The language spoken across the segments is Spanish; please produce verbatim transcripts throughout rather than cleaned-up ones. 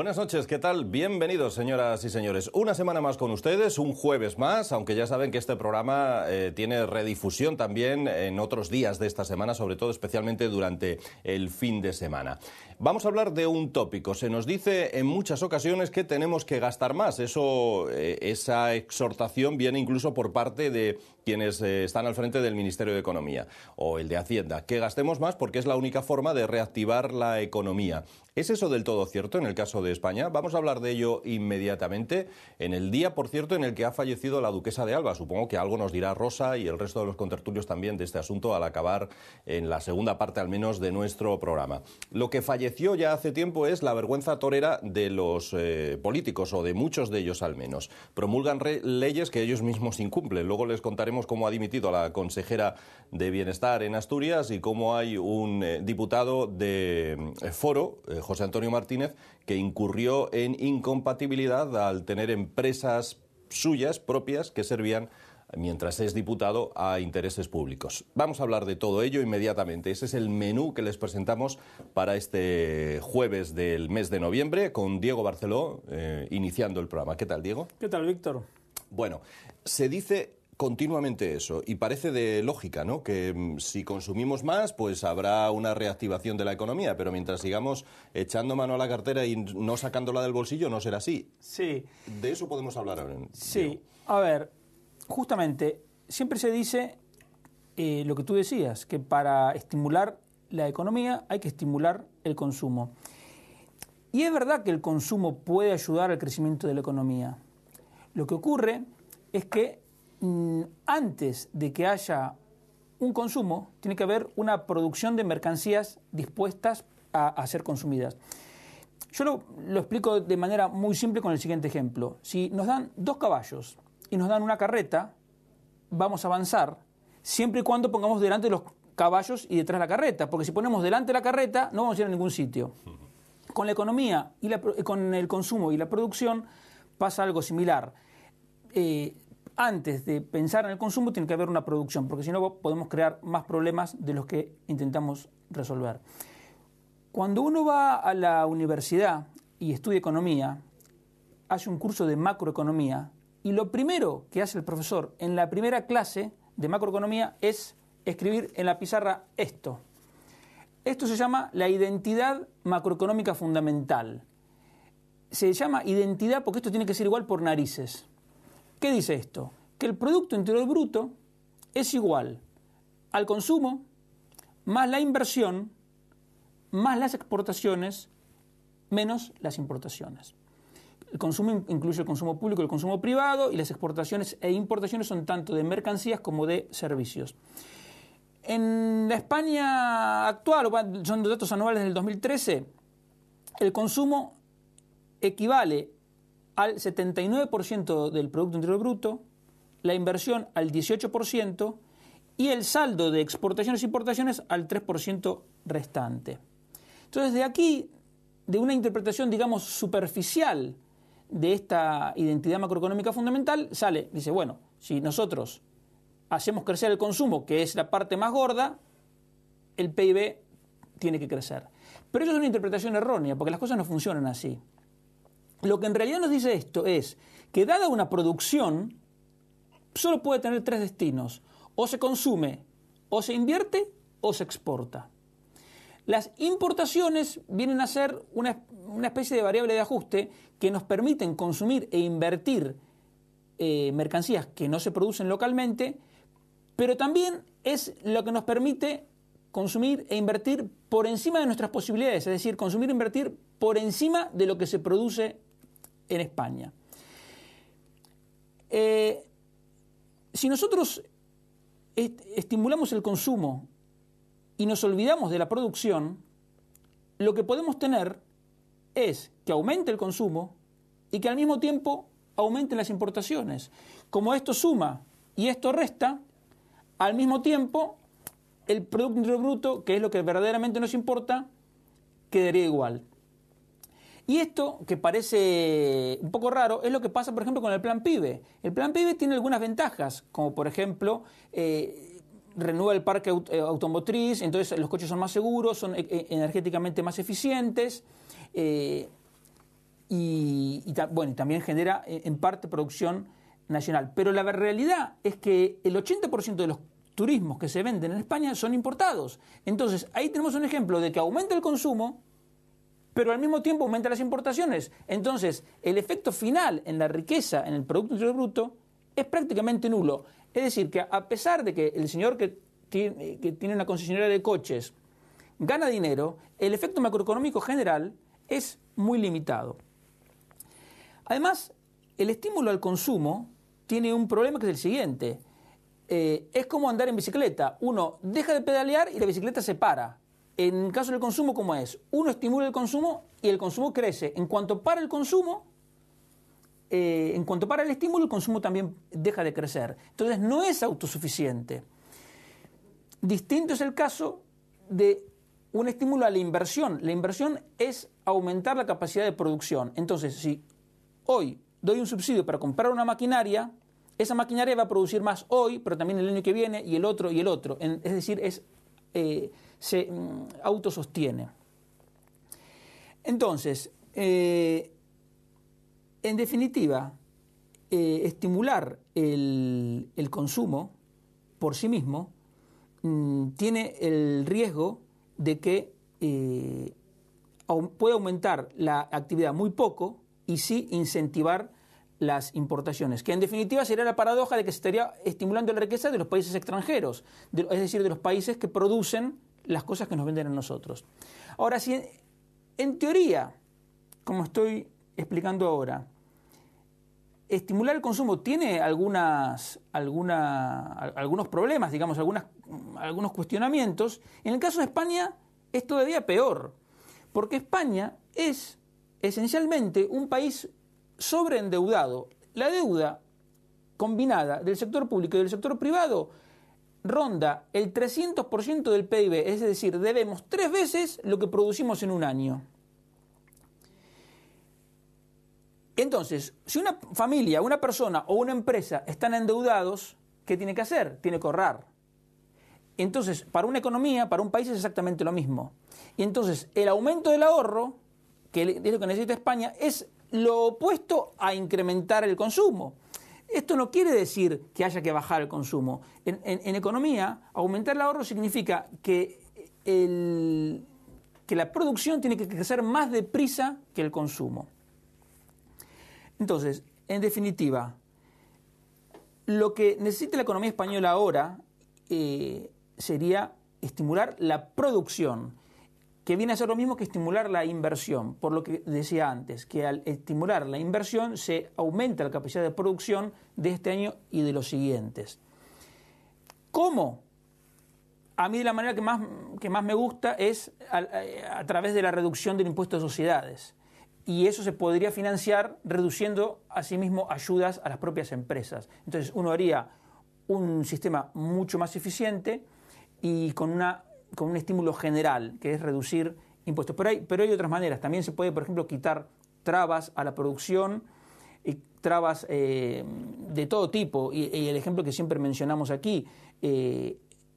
Buenas noches, ¿qué tal? Bienvenidos, señoras y señores. Una semana más con ustedes, un jueves más, aunque ya saben que este programa eh, tiene redifusión también en otros días de esta semana, sobre todo especialmente durante el fin de semana. Vamos a hablar de un tópico. Se nos dice en muchas ocasiones que tenemos que gastar más. Eso, eh, esa exhortación viene incluso por parte de quienes eh, están al frente del Ministerio de Economía o el de Hacienda, que gastemos más porque es la única forma de reactivar la economía. ¿Es eso del todo cierto en el caso de España? Vamos a hablar de ello inmediatamente, en el día, por cierto, en el que ha fallecido la duquesa de Alba. Supongo que algo nos dirá Rosa y el resto de los contertulios también de este asunto al acabar en la segunda parte, al menos, de nuestro programa. Lo que falleció ya hace tiempo es la vergüenza torera de los eh, políticos, o de muchos de ellos al menos. Promulgan leyes que ellos mismos incumplen. Luego les contaremos cómo ha dimitido la consejera de Bienestar en Asturias y cómo hay un eh, diputado de eh, Foro, eh, José Antonio Martínez, que incurrió en incompatibilidad al tener empresas suyas propias que servían, mientras es diputado, a intereses públicos. Vamos a hablar de todo ello inmediatamente. Ese es el menú que les presentamos para este jueves del mes de noviembre, con Diego Barceló eh, iniciando el programa. ¿Qué tal, Diego? ¿Qué tal, Víctor? Bueno, se dice continuamente eso, y parece de lógica, ¿no? Que mmm, si consumimos más, pues habrá una reactivación de la economía, pero mientras sigamos echando mano a la cartera y no sacándola del bolsillo, no será así. Sí. De eso podemos hablar ahora. Sí, Diego. A ver, justamente, siempre se dice eh, lo que tú decías, que para estimular la economía hay que estimular el consumo. Y es verdad que el consumo puede ayudar al crecimiento de la economía. Lo que ocurre es que antes de que haya un consumo, tiene que haber una producción de mercancías dispuestas a, a ser consumidas. Yo lo, lo explico de manera muy simple con el siguiente ejemplo. Si nos dan dos caballos y nos dan una carreta, vamos a avanzar siempre y cuando pongamos delante los caballos y detrás la carreta, porque si ponemos delante la carreta no vamos a ir a ningún sitio. Con la economía y la, con el consumo y la producción pasa algo similar. Eh, Antes de pensar en el consumo tiene que haber una producción, porque si no podemos crear más problemas de los que intentamos resolver. Cuando uno va a la universidad y estudia economía, hace un curso de macroeconomía y lo primero que hace el profesor en la primera clase de macroeconomía es escribir en la pizarra esto. Esto se llama la identidad macroeconómica fundamental. Se llama identidad porque esto tiene que ser igual por narices. ¿Qué dice esto? Que el Producto Interior Bruto es igual al consumo más la inversión más las exportaciones menos las importaciones. El consumo incluye el consumo público y el consumo privado, y las exportaciones e importaciones son tanto de mercancías como de servicios. En la España actual, son datos anuales del dos mil trece, el consumo equivale al setenta y nueve por ciento del Producto Interior Bruto, la inversión al dieciocho por ciento y el saldo de exportaciones e importaciones al tres por ciento restante. Entonces, de aquí, de una interpretación, digamos, superficial de esta identidad macroeconómica fundamental, sale, dice, bueno, si nosotros hacemos crecer el consumo, que es la parte más gorda, el P I B tiene que crecer. Pero eso es una interpretación errónea, porque las cosas no funcionan así. Lo que en realidad nos dice esto es que, dada una producción, solo puede tener tres destinos: o se consume, o se invierte, o se exporta. Las importaciones vienen a ser una, una especie de variable de ajuste que nos permiten consumir e invertir eh, mercancías que no se producen localmente, pero también es lo que nos permite consumir e invertir por encima de nuestras posibilidades, es decir, consumir e invertir por encima de lo que se produce en España. Eh, si nosotros est- estimulamos el consumo y nos olvidamos de la producción, lo que podemos tener es que aumente el consumo y que al mismo tiempo aumenten las importaciones. Como esto suma y esto resta, al mismo tiempo el Producto Interior Bruto, que es lo que verdaderamente nos importa, quedaría igual. Y esto, que parece un poco raro, es lo que pasa, por ejemplo, con el Plan PYME. El Plan PYME tiene algunas ventajas, como por ejemplo, eh, renueva el parque aut automotriz, entonces los coches son más seguros, son e energéticamente más eficientes. Eh, y, y, bueno, y también genera en parte producción nacional. Pero la realidad es que el ochenta por ciento de los turismos que se venden en España son importados. Entonces, ahí tenemos un ejemplo de que aumenta el consumo, pero al mismo tiempo aumenta las importaciones. Entonces, el efecto final en la riqueza, en el Producto Interior Bruto, es prácticamente nulo. Es decir, que a pesar de que el señor que tiene, que tiene una concesionaria de coches gana dinero, el efecto macroeconómico general es muy limitado. Además, el estímulo al consumo tiene un problema que es el siguiente. Eh, es como andar en bicicleta. Uno deja de pedalear y la bicicleta se para. En el caso del consumo, ¿cómo es? Uno estimula el consumo y el consumo crece. En cuanto para el consumo, eh, en cuanto para el estímulo, el consumo también deja de crecer. Entonces, no es autosuficiente. Distinto es el caso de un estímulo a la inversión. La inversión es aumentar la capacidad de producción. Entonces, si hoy doy un subsidio para comprar una maquinaria, esa maquinaria va a producir más hoy, pero también el año que viene, y el otro, y el otro. En, es decir, es, eh, se mm, autosostiene. Entonces, eh, en definitiva, eh, estimular el, el consumo por sí mismo mmm, tiene el riesgo de que eh, au- puede aumentar la actividad muy poco y sí incentivar las importaciones, que en definitiva sería la paradoja de que se estaría estimulando la riqueza de los países extranjeros, de, es decir, de los países que producen las cosas que nos venden a nosotros. Ahora, si en, en teoría, como estoy explicando ahora, estimular el consumo tiene algunas, alguna, algunos problemas, digamos, algunas, algunos cuestionamientos, en el caso de España es todavía peor, porque España es esencialmente un país sobreendeudado. La deuda combinada del sector público y del sector privado ronda el trescientos por ciento del P I B, es decir, debemos tres veces lo que producimos en un año. Entonces, si una familia, una persona o una empresa están endeudados, ¿qué tiene que hacer? Tiene que ahorrar. Entonces, para una economía, para un país es exactamente lo mismo. Y entonces, el aumento del ahorro, que es lo que necesita España, es lo opuesto a incrementar el consumo. Esto no quiere decir que haya que bajar el consumo. En, en, en economía, aumentar el ahorro significa que, el, que la producción tiene que crecer más deprisa que el consumo. Entonces, en definitiva, lo que necesita la economía española ahora eh, sería estimular la producción, que viene a ser lo mismo que estimular la inversión, por lo que decía antes, que al estimular la inversión se aumenta la capacidad de producción de este año y de los siguientes. ¿Cómo? A mí la manera que más, que más me gusta es a, a través de la reducción del impuesto de sociedades. Y eso se podría financiar reduciendo asimismo ayudas a las propias empresas. Entonces uno haría un sistema mucho más eficiente y con una con un estímulo general, que es reducir impuestos. Pero hay, pero hay otras maneras. También se puede, por ejemplo, quitar trabas a la producción, y trabas eh, de todo tipo. Y, y el ejemplo que siempre mencionamos aquí, eh,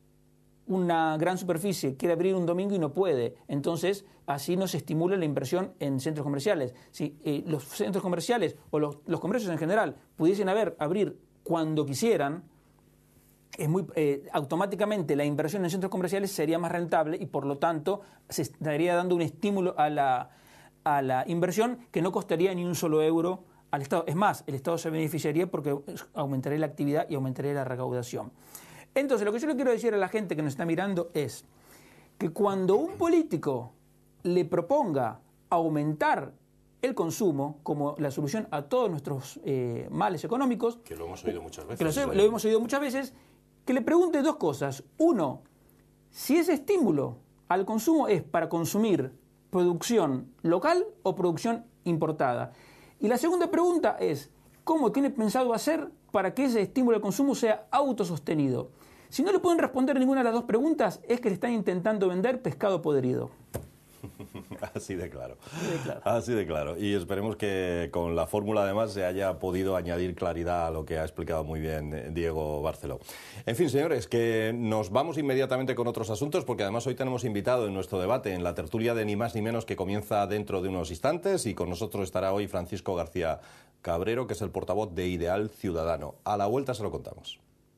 una gran superficie quiere abrir un domingo y no puede. Entonces, así no se estimula la inversión en centros comerciales. Si eh, los centros comerciales o los, los comercios en general pudiesen haber, abrir cuando quisieran, es muy, eh, automáticamente la inversión en centros comerciales sería más rentable y por lo tanto se estaría dando un estímulo a la, a la inversión que no costaría ni un solo euro al Estado. Es más, el Estado se beneficiaría porque aumentaría la actividad y aumentaría la recaudación. Entonces, lo que yo le quiero decir a la gente que nos está mirando es que cuando un político le proponga aumentar el consumo como la solución a todos nuestros eh, males económicos, que lo hemos oído muchas veces, que lo, lo hemos oído muchas veces, que le pregunte dos cosas. Uno, si ese estímulo al consumo es para consumir producción local o producción importada. Y la segunda pregunta es, ¿cómo tiene pensado hacer para que ese estímulo al consumo sea autosostenido? Si no le pueden responder ninguna de las dos preguntas, es que le están intentando vender pescado podrido. Así de claro. Así de claro. Así de claro. Y esperemos que con la fórmula además se haya podido añadir claridad a lo que ha explicado muy bien Diego Barceló. En fin, señores, que nos vamos inmediatamente con otros asuntos porque además hoy tenemos invitado en nuestro debate, en la tertulia de Ni Más Ni Menos, que comienza dentro de unos instantes, y con nosotros estará hoy Francisco García Cabrero, que es el portavoz de Ideal Ciudadano. A la vuelta se lo contamos.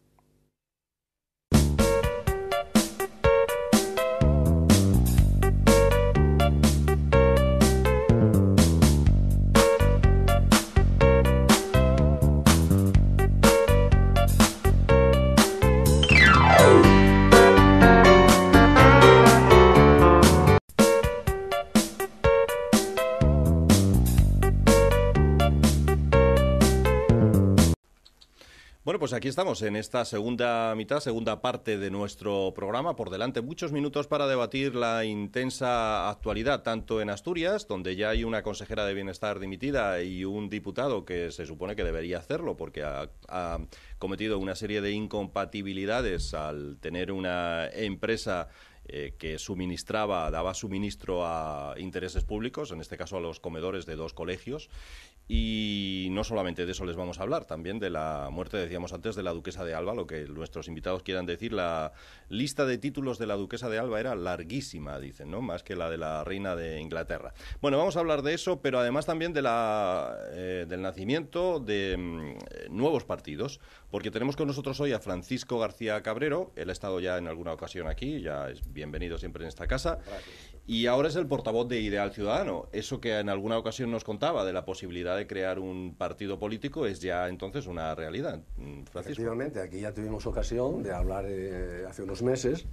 Bueno, pues aquí estamos en esta segunda mitad, segunda parte de nuestro programa. Por delante muchos minutos para debatir la intensa actualidad, tanto en Asturias, donde ya hay una consejera de Bienestar dimitida y un diputado que se supone que debería hacerlo porque ha, ha cometido una serie de incompatibilidades al tener una empresa Eh, que suministraba, daba suministro a intereses públicos, en este caso a los comedores de dos colegios. Y no solamente de eso les vamos a hablar, también de la muerte, decíamos antes, de la duquesa de Alba, lo que nuestros invitados quieran decir. La lista de títulos de la duquesa de Alba era larguísima, dicen, ¿no? Más que la de la reina de Inglaterra. Bueno, vamos a hablar de eso, pero además también de la, eh, del nacimiento de mm, nuevos partidos, porque tenemos con nosotros hoy a Francisco García Cabrero. Él ha estado ya en alguna ocasión aquí, ya es bienvenido siempre en esta casa. Gracias. Y ahora es el portavoz de Ideal Ciudadano. Eso que en alguna ocasión nos contaba de la posibilidad de crear un partido político es ya entonces una realidad. Francisco. Efectivamente, aquí ya tuvimos ocasión de hablar eh, hace unos meses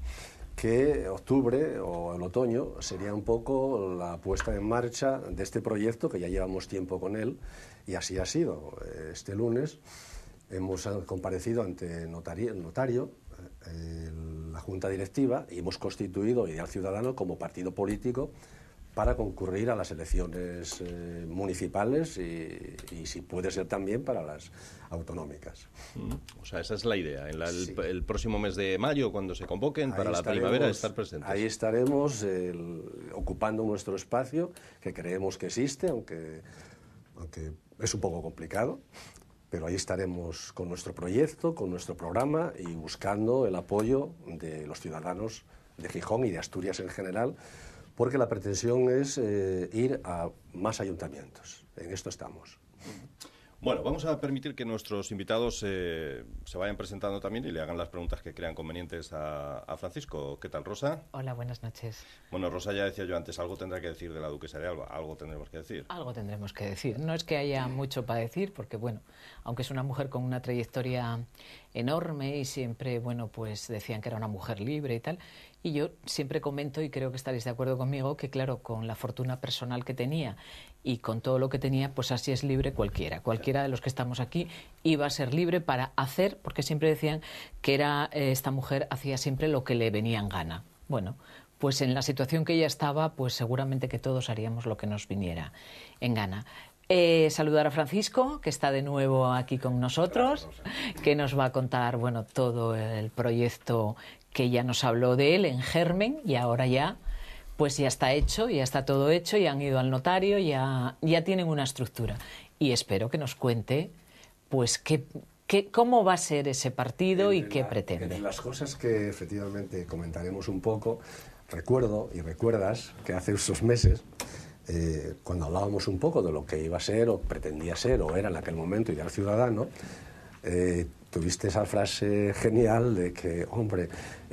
que octubre o el otoño sería un poco la puesta en marcha de este proyecto, que ya llevamos tiempo con él, y así ha sido. Este lunes hemos comparecido ante notario, notario eh, la Junta Directiva, y hemos constituido Ideal Ciudadano como partido político para concurrir a las elecciones eh, municipales y, y si puede ser también para las autonómicas. Mm, o sea, esa es la idea. En la, el, sí. el próximo mes de mayo, cuando se convoquen, ahí para la primavera, estar presentes. Ahí estaremos el, ocupando nuestro espacio, que creemos que existe, aunque, aunque es un poco complicado. Pero ahí estaremos con nuestro proyecto, con nuestro programa y buscando el apoyo de los ciudadanos de Gijón y de Asturias en general, porque la pretensión es eh, ir a más ayuntamientos. En esto estamos. Bueno, vamos a permitir que nuestros invitados eh, se vayan presentando también y le hagan las preguntas que crean convenientes a, a Francisco. ¿Qué tal, Rosa? Hola, buenas noches. Bueno, Rosa, ya decía yo antes, algo tendrá que decir de la duquesa de Alba, algo tendremos que decir. Algo tendremos que decir. No es que haya mucho para decir, porque, bueno, aunque es una mujer con una trayectoria enorme y siempre, bueno, pues decían que era una mujer libre y tal, y yo siempre comento, y creo que estaréis de acuerdo conmigo, que claro, con la fortuna personal que tenía y con todo lo que tenía, pues así es libre cualquiera. Cualquiera de los que estamos aquí iba a ser libre para hacer, porque siempre decían que era eh, esta mujer hacía siempre lo que le venía en gana. Bueno, pues en la situación que ella estaba, pues seguramente que todos haríamos lo que nos viniera en gana. Eh, saludar a Francisco, que está de nuevo aquí con nosotros, que nos va a contar, bueno, todo el proyecto que ya nos habló de él en germen, y ahora ya pues ya está hecho, ya está todo hecho, ya han ido al notario, ya, ya tienen una estructura. Y espero que nos cuente pues qué, qué, cómo va a ser ese partido entre y qué la, pretende. Entre las cosas que efectivamente comentaremos un poco, recuerdo y recuerdas que hace unos meses, eh, cuando hablábamos un poco de lo que iba a ser o pretendía ser o era en aquel momento Ideal Ciudadano, eh, tuviste esa frase genial de que, hombre,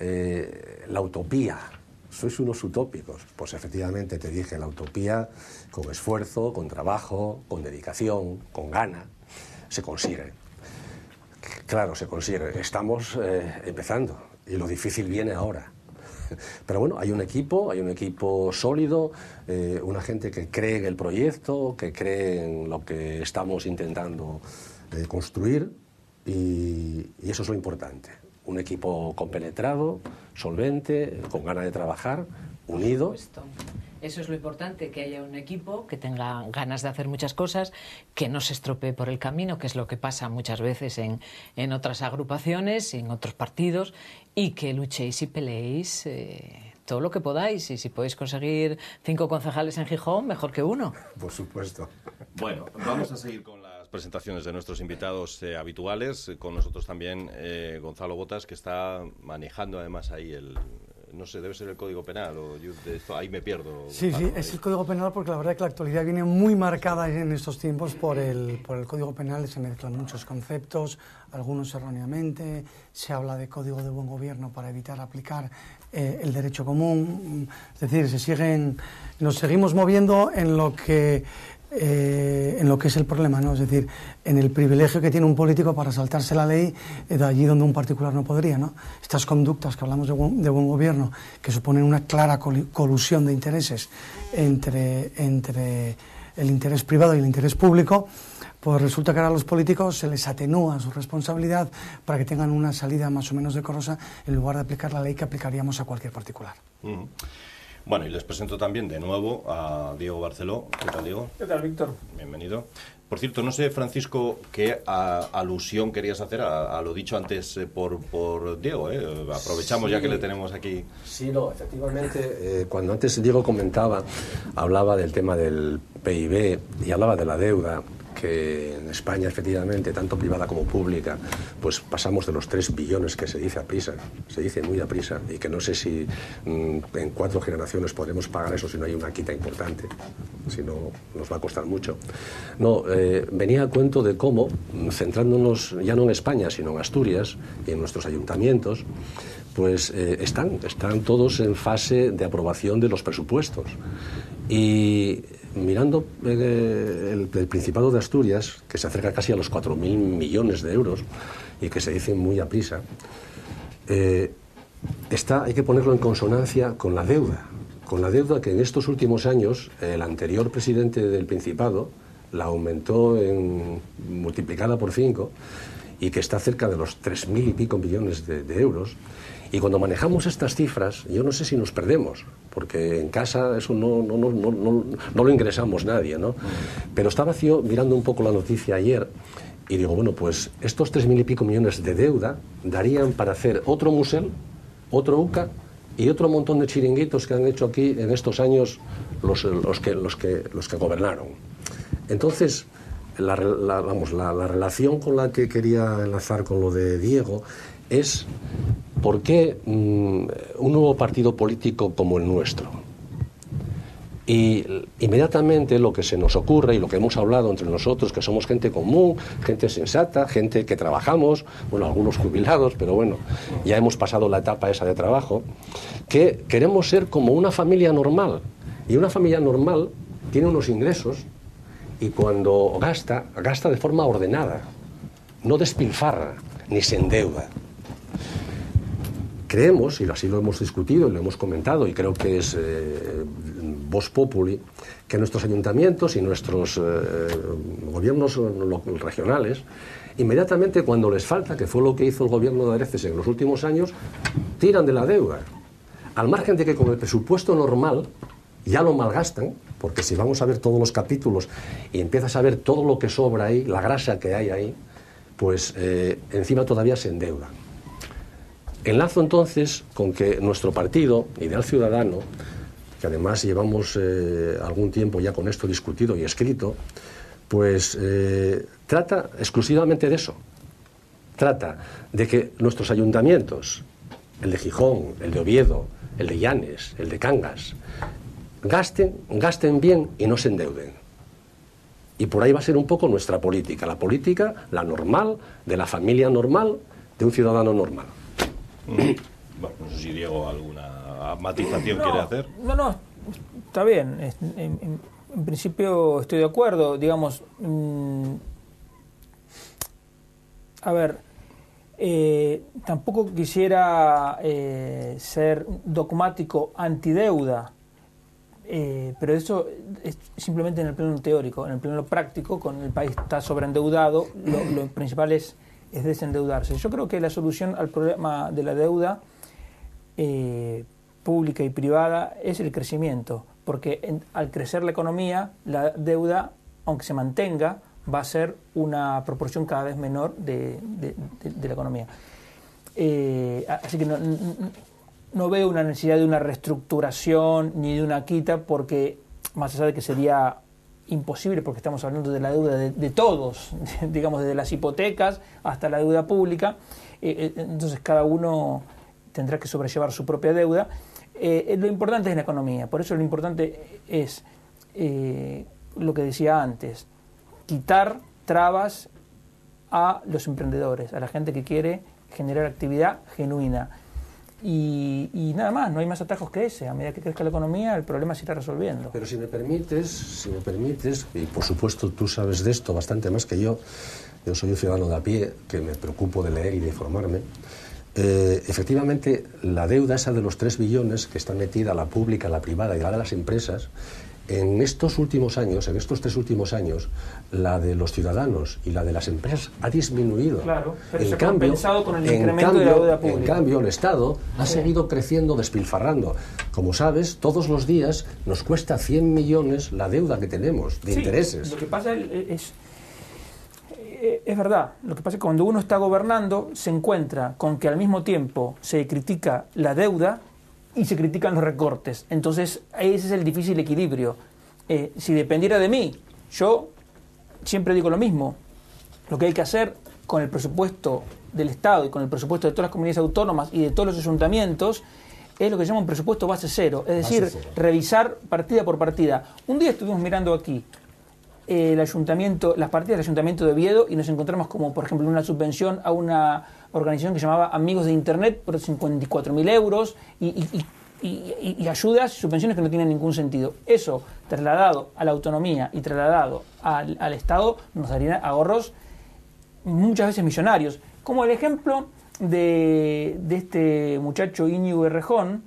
eh, la utopía, sois unos utópicos. Pues efectivamente te dije, la utopía con esfuerzo, con trabajo, con dedicación, con gana, se consigue. Claro, se consigue. Estamos eh, empezando y lo difícil viene ahora. Pero bueno, hay un equipo, hay un equipo sólido, eh, una gente que cree en el proyecto, que cree en lo que estamos intentando eh, construir. Y, y eso es lo importante. Un equipo compenetrado, solvente, con ganas de trabajar, unido. Eso es lo importante, que haya un equipo que tenga ganas de hacer muchas cosas, que no se estropee por el camino, que es lo que pasa muchas veces en, en otras agrupaciones, en otros partidos, y que luchéis y peleéis eh, todo lo que podáis, y si podéis conseguir cinco concejales en Gijón, mejor que uno. Por supuesto. Bueno, vamos a seguir con las presentaciones de nuestros invitados eh, habituales. Con nosotros también eh, Gonzalo Botas, que está manejando además ahí el... No sé, debe ser el Código Penal o yo de esto, ahí me pierdo. Sí, sí, es el Código Penal, porque la verdad es que la actualidad viene muy marcada en estos tiempos por el, por el Código Penal. Se mezclan muchos conceptos, algunos erróneamente. Se habla de Código de Buen Gobierno para evitar aplicar eh, el derecho común. Es decir, se siguen, nos seguimos moviendo en lo que... Eh, en lo que es el problema, ¿no? Es decir, en el privilegio que tiene un político para saltarse la ley eh, de allí donde un particular no podría, ¿no? Estas conductas que hablamos de buen, de buen gobierno, que suponen una clara colusión de intereses entre, entre el interés privado y el interés público, pues resulta que ahora a los políticos se les atenúa su responsabilidad para que tengan una salida más o menos decorosa en lugar de aplicar la ley que aplicaríamos a cualquier particular. Uh-huh. Bueno, y les presento también de nuevo a Diego Barceló. ¿Qué tal, Diego? ¿Qué tal, Víctor? Bienvenido. Por cierto, no sé, Francisco, qué a, alusión querías hacer a, a lo dicho antes eh, por, por Diego. ¿eh? Aprovechamos sí, ya que le tenemos aquí. Sí, no, efectivamente, eh, cuando antes Diego comentaba, hablaba del tema del P I B y hablaba de la deuda, que en España, efectivamente, tanto privada como pública, pues pasamos de los tres billones que se dice a prisa, se dice muy a prisa, y que no sé si mmm, en cuatro generaciones podremos pagar eso si no hay una quita importante, si no nos va a costar mucho. No, eh, venía a cuento de cómo, centrándonos ya no en España, sino en Asturias y en nuestros ayuntamientos, pues eh, están, están todos en fase de aprobación de los presupuestos. Y mirando eh, el, el Principado de Asturias, que se acerca casi a los cuatro mil millones de euros y que se dice muy a prisa, eh, está, hay que ponerlo en consonancia con la deuda, con la deuda que en estos últimos años el anterior presidente del Principado la aumentó en, multiplicada por cinco, y que está cerca de los tres mil y pico millones de, de euros. Y cuando manejamos estas cifras, yo no sé si nos perdemos, porque en casa eso no, no, no, no, no, no lo ingresamos nadie, ¿no? Pero estaba yo mirando un poco la noticia ayer y digo, bueno, pues estos tres mil y pico millones de deuda darían para hacer otro museo, otro U C A y otro montón de chiringuitos que han hecho aquí en estos años los, los, que, los, que, los que gobernaron. Entonces, la, la, vamos, la, la relación con la que quería enlazar con lo de Diego es por qué mmm, un nuevo partido político como el nuestro. Y inmediatamente lo que se nos ocurre y lo que hemos hablado entre nosotros, que somos gente común, gente sensata, gente que trabajamos, bueno, algunos jubilados, pero bueno, ya hemos pasado la etapa esa de trabajo, que queremos ser como una familia normal. Y una familia normal tiene unos ingresos y cuando gasta, gasta de forma ordenada, no despilfarra ni se endeuda. Creemos, y así lo hemos discutido y lo hemos comentado, y creo que es eh, vox populi, que nuestros ayuntamientos y nuestros eh, gobiernos regionales, inmediatamente cuando les falta, que fue lo que hizo el gobierno de Areces en los últimos años, tiran de la deuda. Al margen de que con el presupuesto normal ya lo malgastan, porque si vamos a ver todos los capítulos y empiezas a ver todo lo que sobra ahí, la grasa que hay ahí, pues eh, encima todavía se endeuda. Enlazo entonces con que nuestro partido, Ideal Ciudadano, que además llevamos eh, algún tiempo ya con esto discutido y escrito, pues eh, trata exclusivamente de eso. Trata de que nuestros ayuntamientos, el de Gijón, el de Oviedo, el de Llanes, el de Cangas, gasten, gasten bien y no se endeuden. Y por ahí va a ser un poco nuestra política, la política, la normal, de la familia normal, de un ciudadano normal. Bueno, no sé si Diego alguna matización no, quiere hacer. No, no, está bien. En, en, en principio estoy de acuerdo. Digamos, mmm, a ver, eh, tampoco quisiera eh, ser dogmático antideuda, eh, pero eso es simplemente en el plano teórico. En el plano práctico, con el país está sobreendeudado, lo, lo principal es es desendeudarse. Yo creo que la solución al problema de la deuda eh, pública y privada es el crecimiento, porque en, al crecer la economía, la deuda, aunque se mantenga, va a ser una proporción cada vez menor de, de, de, de la economía. Eh, así que no, no veo una necesidad de una reestructuración ni de una quita, porque más allá de que sería imposible, porque estamos hablando de la deuda de, de todos, digamos, desde las hipotecas hasta la deuda pública, eh, entonces cada uno tendrá que sobrellevar su propia deuda. Eh, lo importante es la economía, por eso lo importante es eh, lo que decía antes, quitar trabas a los emprendedores, a la gente que quiere generar actividad genuina. Y, y nada más, no hay más atajos que ese. A medida que crezca la economía, el problema se irá resolviendo. Pero si me permites, si me permites, y por supuesto tú sabes de esto bastante más que yo, yo soy un ciudadano de a pie, que me preocupo de leer y de informarme, eh, efectivamente la deuda esa de los tres billones que está metida, la pública, la privada y la de las empresas, en estos últimos años, en estos tres últimos años, la de los ciudadanos y la de las empresas ha disminuido. Claro, pero en se ha cambio, compensado con el en incremento cambio, de la deuda pública. En cambio, el Estado ha Sí. seguido creciendo, despilfarrando. Como sabes, todos los días nos cuesta cien millones la deuda que tenemos de Sí, intereses. Lo que pasa es, es, es verdad, lo que pasa es que cuando uno está gobernando se encuentra con que al mismo tiempo se critica la deuda y se critican los recortes. Entonces, ese es el difícil equilibrio. Eh, si dependiera de mí, yo siempre digo lo mismo. Lo que hay que hacer con el presupuesto del Estado y con el presupuesto de todas las comunidades autónomas y de todos los ayuntamientos es lo que se llama un presupuesto base cero. Es decir, Base cero. revisar partida por partida. Un día estuvimos mirando aquí eh, el ayuntamiento, las partidas del Ayuntamiento de Oviedo y nos encontramos como, por ejemplo, una subvención a una organización que se llamaba Amigos de Internet por cincuenta y cuatro mil euros y, y, y, y, y ayudas y subvenciones que no tienen ningún sentido. Eso, trasladado a la autonomía y trasladado al, al Estado, nos daría ahorros muchas veces millonarios. Como el ejemplo de, de este muchacho Íñigo Errejón,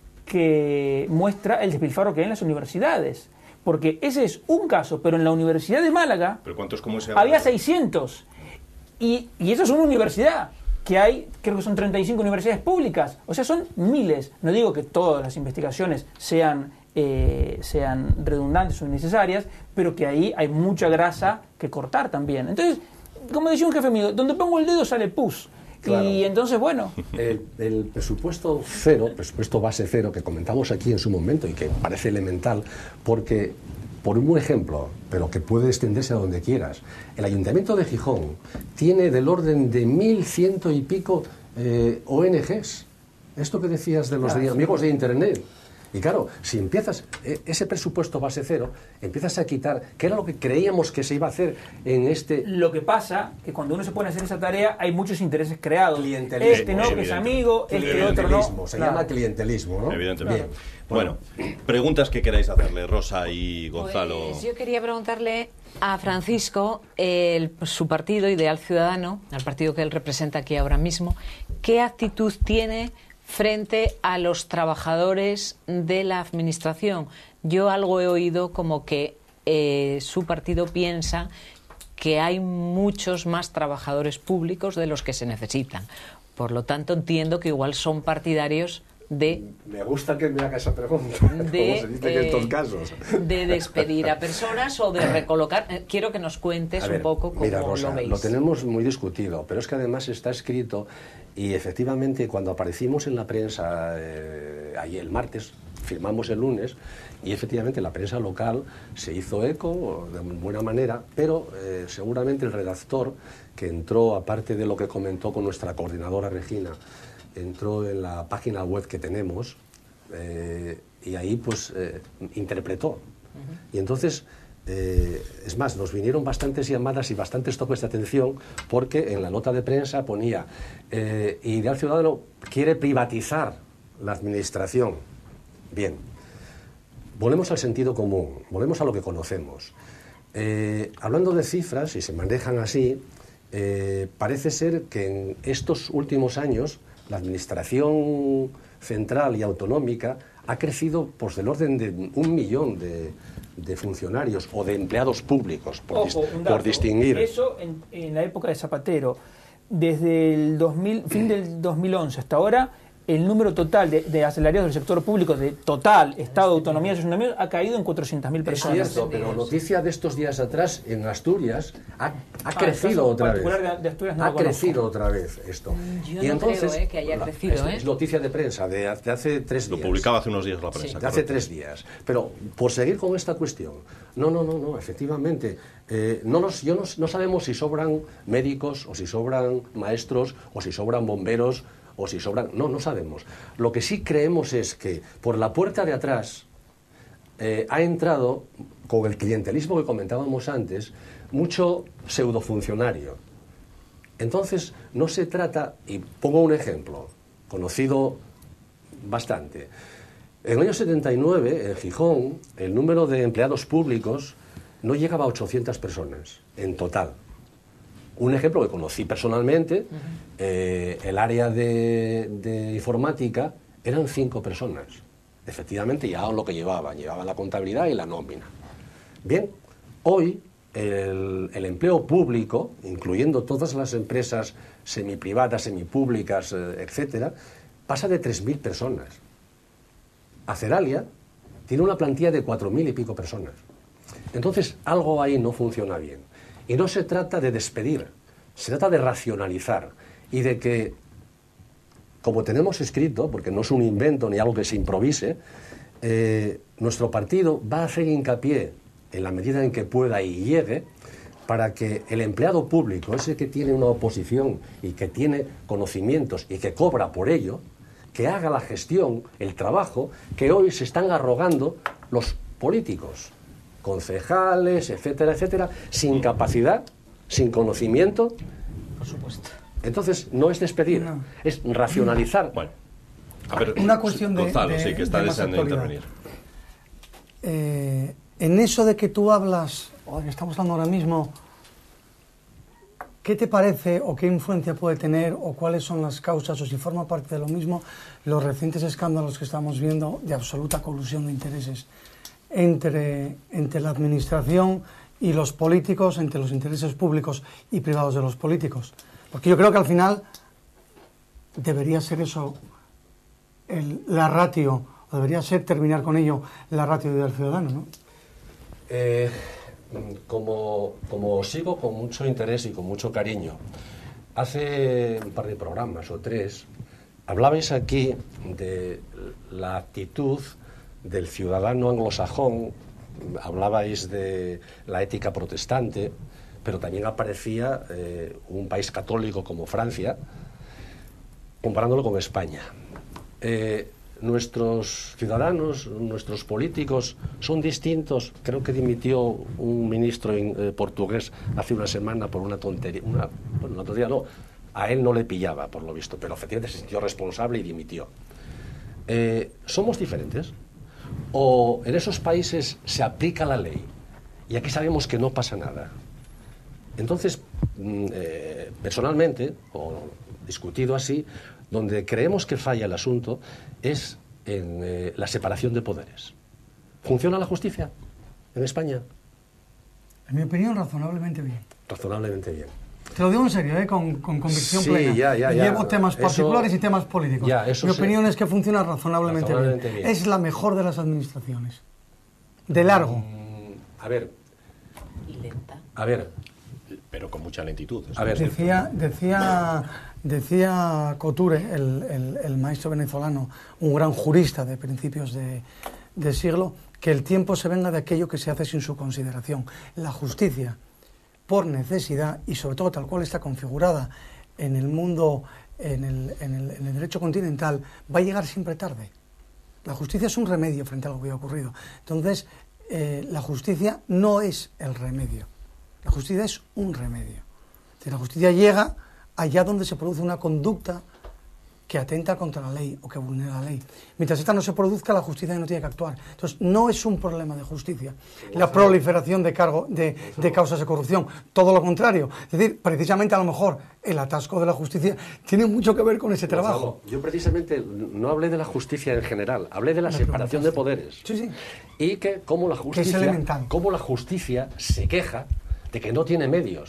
que muestra el despilfarro que hay en las universidades. Porque ese es un caso, pero en la Universidad de Málaga ¿Pero cuántos como ese? había seiscientos. Y, y eso es una universidad, que hay, creo que son treinta y cinco universidades públicas. O sea, son miles. No digo que todas las investigaciones sean, eh, sean redundantes o innecesarias, pero que ahí hay mucha grasa que cortar también. Entonces, como decía un jefe mío, donde pongo el dedo sale pus. Claro. Y entonces, bueno... El, el presupuesto cero, presupuesto base cero, que comentamos aquí en su momento y que parece elemental, porque, por un ejemplo, pero que puede extenderse a donde quieras, el Ayuntamiento de Gijón tiene del orden de mil ciento y pico eh, O N Ges. Esto que decías de los Claro, de sí. amigos de Internet. Y claro, si empiezas eh, ese presupuesto base cero, empiezas a quitar, que era lo que creíamos que se iba a hacer en este... Lo que pasa que cuando uno se pone a hacer esa tarea hay muchos intereses creados. Clientelismo. Este no, que es amigo, este otro Clientelismo, no. se Claro. llama clientelismo, ¿no? Evidentemente. Bien. Bueno, preguntas que queráis hacerle, Rosa y Gonzalo. Pues yo quería preguntarle a Francisco, el, su partido Ideal Ciudadano, al partido que él representa aquí ahora mismo, ¿qué actitud tiene frente a los trabajadores de la administración? Yo algo he oído como que eh, su partido piensa que hay muchos más trabajadores públicos de los que se necesitan. Por lo tanto, entiendo que igual son partidarios de... Me gusta que me haga esa pregunta, de, como se dice en eh, estos casos. de despedir a personas o de recolocar. Eh, Quiero que nos cuentes A ver, un poco cómo mira, Rosa, lo veis. lo tenemos muy discutido, pero es que además está escrito y efectivamente cuando aparecimos en la prensa eh, ayer el martes, firmamos el lunes y efectivamente la prensa local se hizo eco de buena manera, pero eh, seguramente el redactor que entró, aparte de lo que comentó con nuestra coordinadora Regina, entró en la página web que tenemos eh, y ahí pues eh, interpretó. Uh-huh. Y entonces, eh, es más, nos vinieron bastantes llamadas y bastantes toques de atención porque en la nota de prensa ponía eh, Ideal Ciudadano quiere privatizar la administración. Bien, volvemos al sentido común, volvemos a lo que conocemos. Eh, hablando de cifras, y se manejan así, eh, parece ser que en estos últimos años la administración central y autonómica ha crecido pues, del orden de un millón de, de funcionarios o de empleados públicos, por, Ojo, dis un dato. por distinguir. Eso en, en la época de Zapatero. Desde el dos mil, fin del dos mil once hasta ahora, el número total de, de asalariados del sector público, de total, Estado, autonomía, ayuntamientos, ha caído en cuatrocientas mil personas. Es cierto, pero noticia de estos días atrás, en Asturias, ha, ha ah, crecido otra vez. De, de Asturias no ha crecido otra vez esto. Yo y no entonces, creo eh, que haya crecido. Es, ¿eh? es noticia de prensa de, de hace tres días. Lo publicaba hace unos días la prensa. Sí, de hace tres días. Pero, por seguir con esta cuestión, no, no, no, no, efectivamente, eh, no, nos, yo no, no sabemos si sobran médicos, o si sobran maestros, o si sobran bomberos, o si sobran... No, no sabemos. Lo que sí creemos es que por la puerta de atrás eh, ha entrado, con el clientelismo que comentábamos antes, mucho pseudofuncionario. Entonces, no se trata, y pongo un ejemplo, conocido bastante. En el año setenta y nueve, en Gijón, el número de empleados públicos no llegaba a ochocientas personas, en total. Un ejemplo que conocí personalmente, uh-huh. eh, el área de, de informática eran cinco personas. Efectivamente, llevaban lo que llevaban, llevaban la contabilidad y la nómina. Bien, hoy el, el empleo público, incluyendo todas las empresas semiprivadas, semipúblicas, eh, etcétera, pasa de tres mil personas. Aceralia tiene una plantilla de cuatro mil y pico personas. Entonces, algo ahí no funciona bien. Y no se trata de despedir, se trata de racionalizar y de que, como tenemos escrito, porque no es un invento ni algo que se improvise, eh, nuestro partido va a hacer hincapié, en la medida en que pueda y llegue, para que el empleado público, ese que tiene una oposición y que tiene conocimientos y que cobra por ello, que haga la gestión, el trabajo que hoy se están arrogando los políticos, concejales, etcétera, etcétera, sin capacidad, sin conocimiento. Por supuesto. Entonces, no es despedir, no. es racionalizar. Bueno, a ver, una cuestión de, Gonzalo, de, sí, que está de deseando intervenir. Eh, en eso de que tú hablas, o de que estamos hablando ahora mismo, ¿qué te parece o qué influencia puede tener o cuáles son las causas o si forma parte de lo mismo los recientes escándalos que estamos viendo de absoluta colusión de intereses entre, entre la administración y los políticos, entre los intereses públicos y privados de los políticos? Porque yo creo que al final debería ser eso el, la ratio, o debería ser terminar con ello la ratio del ciudadano, ¿no? Eh, como, como sigo con mucho interés y con mucho cariño, hace un par de programas o tres, hablabais aquí de la actitud del ciudadano anglosajón, hablabais de la ética protestante, pero también aparecía eh, un país católico como Francia, comparándolo con España. Eh, nuestros ciudadanos, nuestros políticos son distintos. Creo que dimitió un ministro en, eh, portugués hace una semana por una tontería. Una, bueno, una tontería no, a él no le pillaba, por lo visto, pero efectivamente se sintió responsable y dimitió. Eh, ¿Somos diferentes? ¿O en esos países se aplica la ley y aquí sabemos que no pasa nada? Entonces, eh, personalmente, o discutido así, donde creemos que falla el asunto es en eh, la separación de poderes. ¿Funciona la justicia en España? En mi opinión, razonablemente bien. Razonablemente bien. Te lo digo en serio, ¿eh? con, con convicción sí, plena. Ya, ya, y ya. llevo temas particulares eso, y temas políticos. Ya, eso mi sí. opinión es que funciona razonablemente, razonablemente bien. bien. Es la mejor de las administraciones. De largo. Mm, a ver. Y lenta. A ver. Pero con mucha lentitud. A ver. Decía, decía, decía Couture, el, el, el maestro venezolano, un gran jurista de principios de, de siglo, que el tiempo se venga de aquello que se hace sin su consideración. La justicia, por necesidad y sobre todo tal cual está configurada en el mundo, en el, en el, en el derecho continental, va a llegar siempre tarde. La justicia es un remedio frente a algo que ha ocurrido. Entonces, eh, la justicia no es el remedio. La justicia es un remedio. La justicia llega allá donde se produce una conducta que atenta contra la ley o que vulnera la ley. Mientras esta no se produzca, la justicia no tiene que actuar. Entonces, no es un problema de justicia la proliferación de, cargo, de, de causas de corrupción. Todo lo contrario. Es decir, precisamente a lo mejor el atasco de la justicia tiene mucho que ver con ese trabajo. Yo precisamente no hablé de la justicia en general, hablé de la separación de poderes. Sí, sí. Y que cómo la justicia, que es elemental. Cómo la justicia se queja de que no tiene medios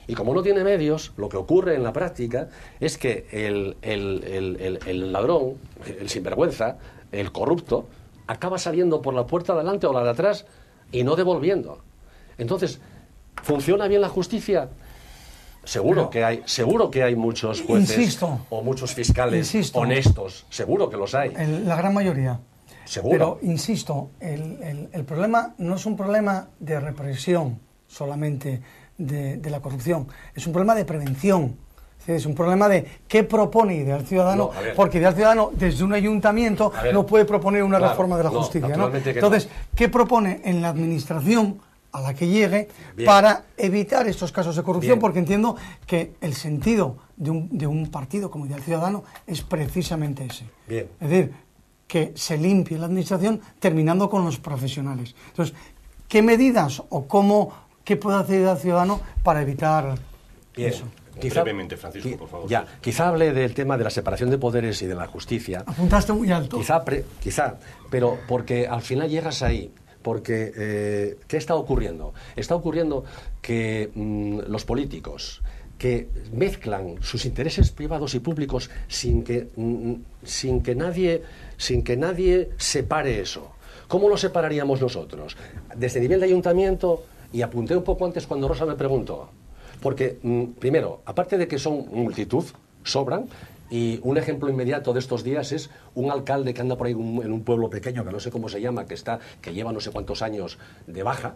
Y como no tiene medios, lo que ocurre en la práctica es que el, el, el, el, el ladrón, el sinvergüenza, el corrupto, acaba saliendo por la puerta de adelante o la de atrás y no devolviendo. Entonces, ¿funciona bien la justicia? Seguro, no. que, hay, seguro que hay muchos jueces insisto, o muchos fiscales insisto, honestos. Seguro que los hay. El, la gran mayoría. Seguro. Pero, insisto, el, el, el problema no es un problema de represión solamente de, de la corrupción, es un problema de prevención. Es un problema de qué propone Ideal Ciudadano, no, porque Ideal Ciudadano desde un ayuntamiento ver, no puede proponer una claro, reforma de la justicia. No, ¿no? Entonces, no. ¿qué propone en la administración a la que llegue Bien. para evitar estos casos de corrupción? Bien. Porque entiendo que el sentido de un, de un partido como Ideal Ciudadano es precisamente ese. Bien. Es decir, que se limpie la administración terminando con los profesionales. Entonces, ¿qué medidas o cómo, qué puede hacer Ideal Ciudadano para evitar Bien. eso? Quizá, brevemente, Francisco, por favor. Ya, quizá hable del tema de la separación de poderes y de la justicia. Apuntaste muy alto. Quizá, pre, quizá pero porque al final llegas ahí. Porque, eh, ¿qué está ocurriendo? Está ocurriendo que mmm, los políticos que mezclan sus intereses privados y públicos sin que, mmm, sin que nadie, sin que nadie separe eso. ¿Cómo lo separaríamos nosotros? Desde el nivel de ayuntamiento, y apunté un poco antes cuando Rosa me preguntó. Porque, primero, aparte de que son multitud, sobran, y un ejemplo inmediato de estos días es un alcalde que anda por ahí un, en un pueblo pequeño, que no sé cómo se llama, que, está, que lleva no sé cuántos años de baja,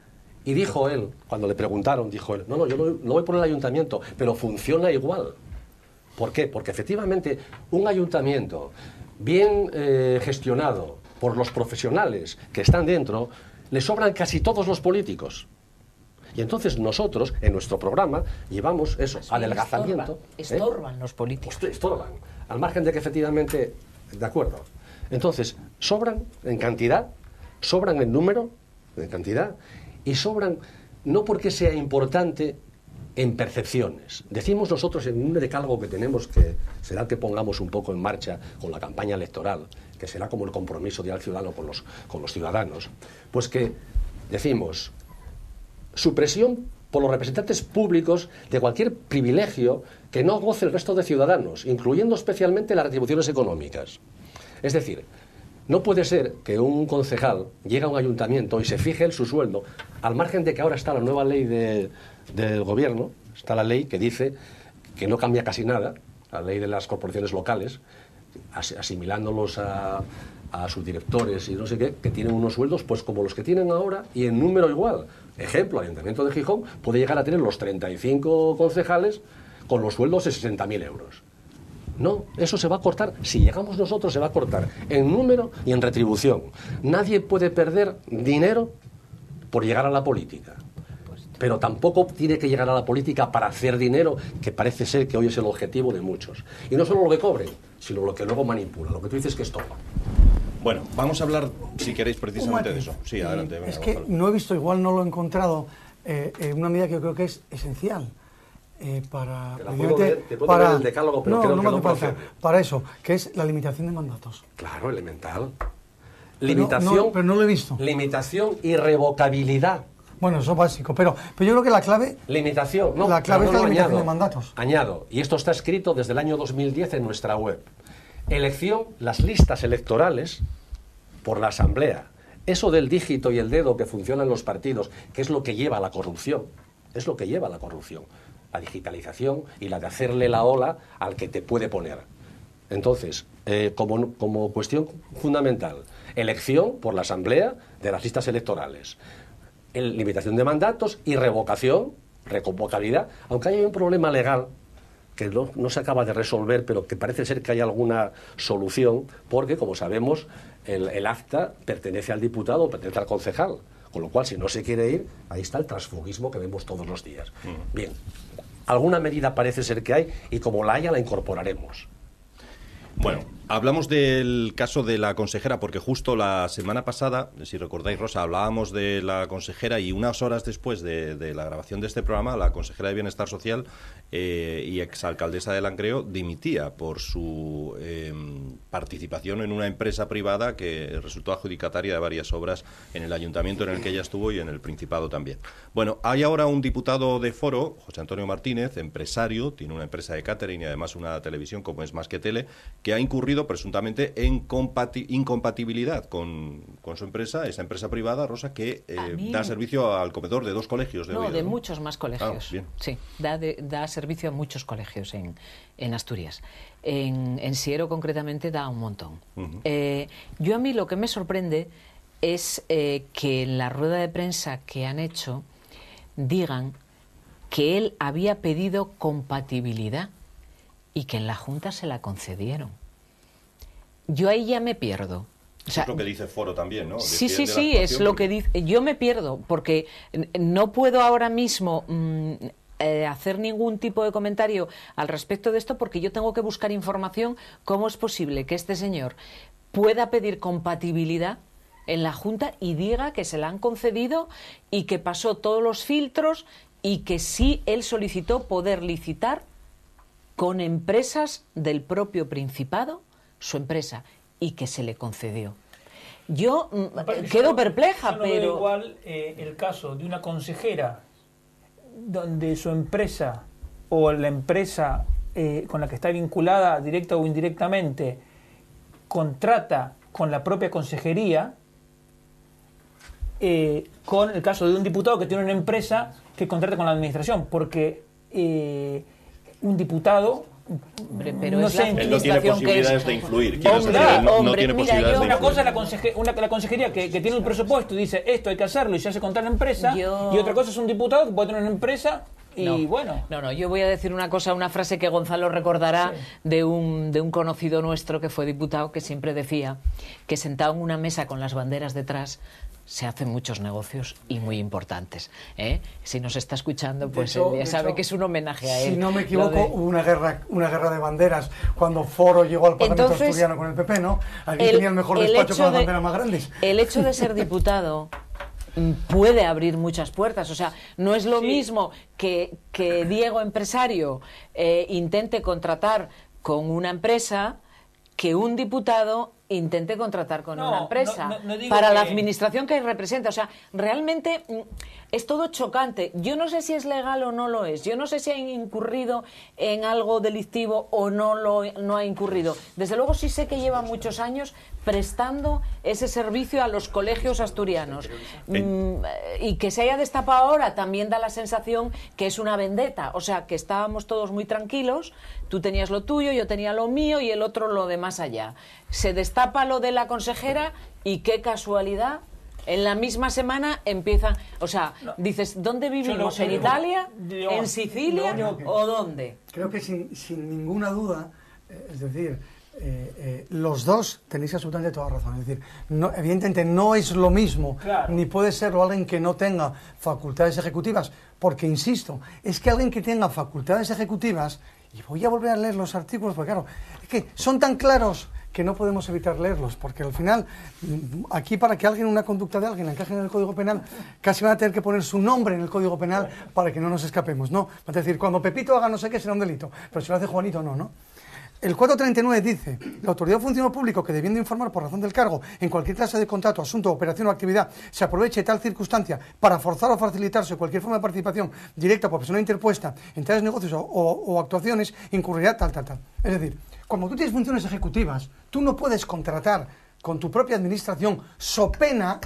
y dijo él, cuando le preguntaron, dijo él, no, no, yo no, no voy por el ayuntamiento, pero funciona igual. ¿Por qué? Porque efectivamente un ayuntamiento bien eh, gestionado por los profesionales que están dentro, le sobran casi todos los políticos. Y entonces nosotros, en nuestro programa, llevamos eso, sí, adelgazamiento. Estorban, estorban ¿eh? los políticos. Estorban, al margen de que efectivamente, de acuerdo. Entonces, sobran en cantidad, sobran en número, en cantidad, y sobran no porque sea importante en percepciones. Decimos nosotros en un decálogo que tenemos, que será que pongamos un poco en marcha con la campaña electoral, que será como el compromiso de Ideal Ciudadano con los, con los ciudadanos, pues que decimos supresión por los representantes públicos de cualquier privilegio que no goce el resto de ciudadanos, incluyendo especialmente las retribuciones económicas. Es decir, no puede ser que un concejal llegue a un ayuntamiento y se fije en su sueldo, al margen de que ahora está la nueva ley de, del gobierno, está la ley que dice que no cambia casi nada, la ley de las corporaciones locales, as, asimilándolos a, a sus directores y no sé qué, que tienen unos sueldos pues como los que tienen ahora y en número igual. Ejemplo, el Ayuntamiento de Gijón puede llegar a tener los treinta y cinco concejales con los sueldos de sesenta mil euros. No, eso se va a cortar. Si llegamos nosotros, se va a cortar en número y en retribución. Nadie puede perder dinero por llegar a la política. Pero tampoco tiene que llegar a la política para hacer dinero, que parece ser que hoy es el objetivo de muchos. Y no solo lo que cobren, sino lo que luego manipula, lo que tú dices que es todo. Bueno, vamos a hablar, si queréis, precisamente de eso. Sí, adelante. Venga, es que Gonzalo. No he visto, igual no lo he encontrado, eh, eh, una medida que yo creo que es esencial eh, para... Te la puedo ver, te puedo para, ver el decálogo, pero no, creo no que me no falta, para eso, que es la limitación de mandatos. Claro, elemental. Pero Limitación, no, no, pero no lo he visto. Limitación y revocabilidad. Bueno, eso es básico, pero, pero yo creo que la clave... Limitación, no. La clave no, es la no, limitación añado, de mandatos. Añado, y esto está escrito desde el año dos mil diez en nuestra web. Elección, las listas electorales por la Asamblea. Eso del dígito y el dedo que funcionan los partidos, que es lo que lleva a la corrupción, es lo que lleva a la corrupción. La digitalización y la de hacerle la ola al que te puede poner. Entonces, eh, como, como cuestión fundamental, elección por la Asamblea de las listas electorales. El, limitación de mandatos y revocación, reconvocabilidad, aunque haya un problema legal que no, no se acaba de resolver, pero que parece ser que hay alguna solución, porque, como sabemos, el, el acta pertenece al diputado, pertenece al concejal, con lo cual, si no se quiere ir, ahí está el transfugismo que vemos todos los días. Mm. Bien, alguna medida parece ser que hay, y como la haya, la incorporaremos. Bueno, Hablamos del caso de la consejera, porque justo la semana pasada, si recordáis, Rosa, hablábamos de la consejera y unas horas después de, de la grabación de este programa, la consejera de Bienestar Social eh, y exalcaldesa de Langreo dimitía por su eh, participación en una empresa privada que resultó adjudicataria de varias obras en el ayuntamiento en el que ella estuvo y en el Principado también. Bueno, hay ahora un diputado de Foro, José Antonio Martínez, empresario, tiene una empresa de catering y además una televisión como es Más que Tele, que ha incurrido presuntamente en compati- incompatibilidad con, con su empresa, esa empresa privada, Rosa, que eh, mí... da servicio al comedor de dos colegios de No, Oviedo, de ¿no? muchos más colegios. Ah, bien. Sí, da, de, da servicio a muchos colegios en, en Asturias. En, en Siero, concretamente, da un montón. Uh-huh. eh, yo a mí lo que me sorprende es eh, que en la rueda de prensa que han hecho digan que él había pedido compatibilidad y que en la Junta se la concedieron. Yo ahí ya me pierdo. O sea, es lo que dice Foro también, ¿no? Sí, sí, sí, es lo que dice. Yo me pierdo porque no puedo ahora mismo mmm, eh, hacer ningún tipo de comentario al respecto de esto porque yo tengo que buscar información. ¿Cómo es posible que este señor pueda pedir compatibilidad en la Junta y diga que se la han concedido y que pasó todos los filtros y que sí él solicitó poder licitar con empresas del propio Principado, su empresa, y que se le concedió? Yo mm, quedo yo, perpleja, yo no pero... veo igual eh, el caso de una consejera donde su empresa o la empresa eh, con la que está vinculada directa o indirectamente contrata con la propia consejería, eh, con el caso de un diputado que tiene una empresa que contrata con la administración, porque eh, un diputado... Hombre, pero no es sé, la él no tiene posibilidades es... de influir. Hombre, decir, no, hombre, no tiene mira, posibilidades yo, de una influir. cosa es la, conseje, una, la consejería que, que tiene un presupuesto y dice esto hay que hacerlo y se hace con tal empresa, yo... y otra cosa es un diputado que puede tener una empresa y no, bueno. No, no, yo voy a decir una cosa, una frase que Gonzalo recordará sí. de, un, de un conocido nuestro que fue diputado, que siempre decía que sentado en una mesa con las banderas detrás se hacen muchos negocios y muy importantes, ¿eh? Si nos está escuchando, pues hecho, él ya sabe hecho, que es un homenaje a él. Si no me equivoco, de... hubo una guerra, una guerra de banderas cuando Foro llegó al Parlamento Entonces, asturiano con el P P, ¿no? Aquí el, tenía el mejor el despacho con las de, banderas más grandes. El hecho de ser diputado puede abrir muchas puertas. O sea, no es lo sí. mismo que, que Diego, empresario, eh, intente contratar con una empresa que un diputado intente contratar con no, una empresa no, no, no para que... la administración que representa. O sea, realmente es todo chocante. Yo no sé si es legal o no lo es. Yo no sé si ha incurrido en algo delictivo o no lo no ha incurrido. Desde luego sí sé que lleva muchos años prestando ese servicio a los colegios asturianos. Mm, y que se haya destapado ahora también da la sensación que es una vendetta. O sea, que estábamos todos muy tranquilos. Tú tenías lo tuyo, yo tenía lo mío y el otro lo de más allá. Se destapa lo de la consejera y qué casualidad, en la misma semana empiezan, o sea, no. dices, ¿dónde vivimos? No, ¿en Italia? Yo, ¿en Sicilia? No, no, ¿o dónde? Creo que sin, sin ninguna duda, eh, es decir, eh, eh, los dos tenéis absolutamente toda razón. Es decir, no, evidentemente no es lo mismo, claro. ni puede serlo alguien que no tenga facultades ejecutivas, porque, insisto, es que alguien que tenga facultades ejecutivas, y voy a volver a leer los artículos, porque claro, es que son tan claros que no podemos evitar leerlos, porque al final, aquí para que alguien, una conducta de alguien encaje en el Código Penal, casi van a tener que poner su nombre en el Código Penal para que no nos escapemos, ¿no? Es decir, cuando Pepito haga no sé qué será un delito, pero si lo hace Juanito, no, ¿no? El cuatrocientos treinta y nueve dice, la autoridad o funcionario público que debiendo informar por razón del cargo en cualquier clase de contrato, asunto, operación o actividad se aproveche de tal circunstancia para forzar o facilitarse cualquier forma de participación directa por persona interpuesta en tales negocios o, o, o actuaciones, incurrirá tal, tal, tal. Es decir, cuando tú tienes funciones ejecutivas, tú no puedes contratar con tu propia administración so pena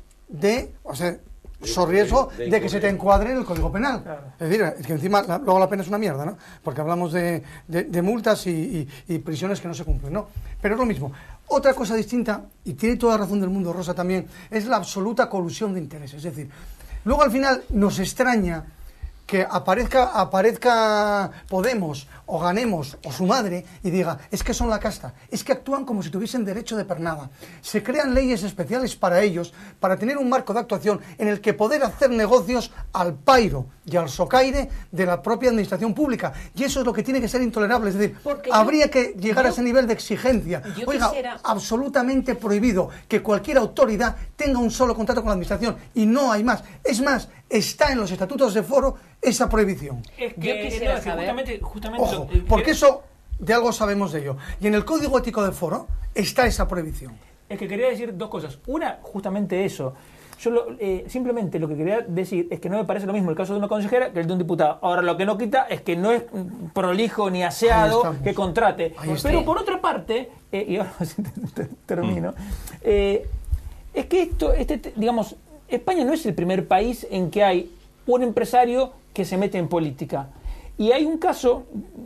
de, o sea, so riesgo de, de, de que se te encuadre en el Código Penal. Claro. Es decir, es que encima la, luego la pena es una mierda, ¿no? Porque hablamos de, de, de multas y, y, y prisiones que no se cumplen, ¿no? Pero es lo mismo. Otra cosa distinta, y tiene toda la razón del mundo Rosa también, es la absoluta colusión de intereses. Es decir, luego al final nos extraña que aparezca, aparezca Podemos o Ganemos o su madre y diga, es que son la casta, es que actúan como si tuviesen derecho de pernada. Se crean leyes especiales para ellos, para tener un marco de actuación en el que poder hacer negocios al pairo y al socaire de la propia administración pública. Y eso es lo que tiene que ser intolerable. Es decir, Porque habría yo, que llegar yo, a ese nivel de exigencia. Oiga, quisiera... absolutamente prohibido que cualquier autoridad tenga un solo contrato con la administración y no hay más. Es más, está en los estatutos de foro esa prohibición. Es que, yo quisiera no, saber... justamente, justamente Ojo, lo, porque que... eso de algo sabemos de ello. Y en el Código Ético de Foro está esa prohibición. Es que quería decir dos cosas. Una, justamente eso. Yo lo, eh, simplemente lo que quería decir es que no me parece lo mismo el caso de una consejera que el de un diputado. Ahora, lo que no quita es que no es prolijo ni aseado que contrate. Pero por otra parte, eh, y ahora termino, eh, es que esto, este, digamos, España no es el primer país en que hay un empresario que se mete en política. Y hay un caso,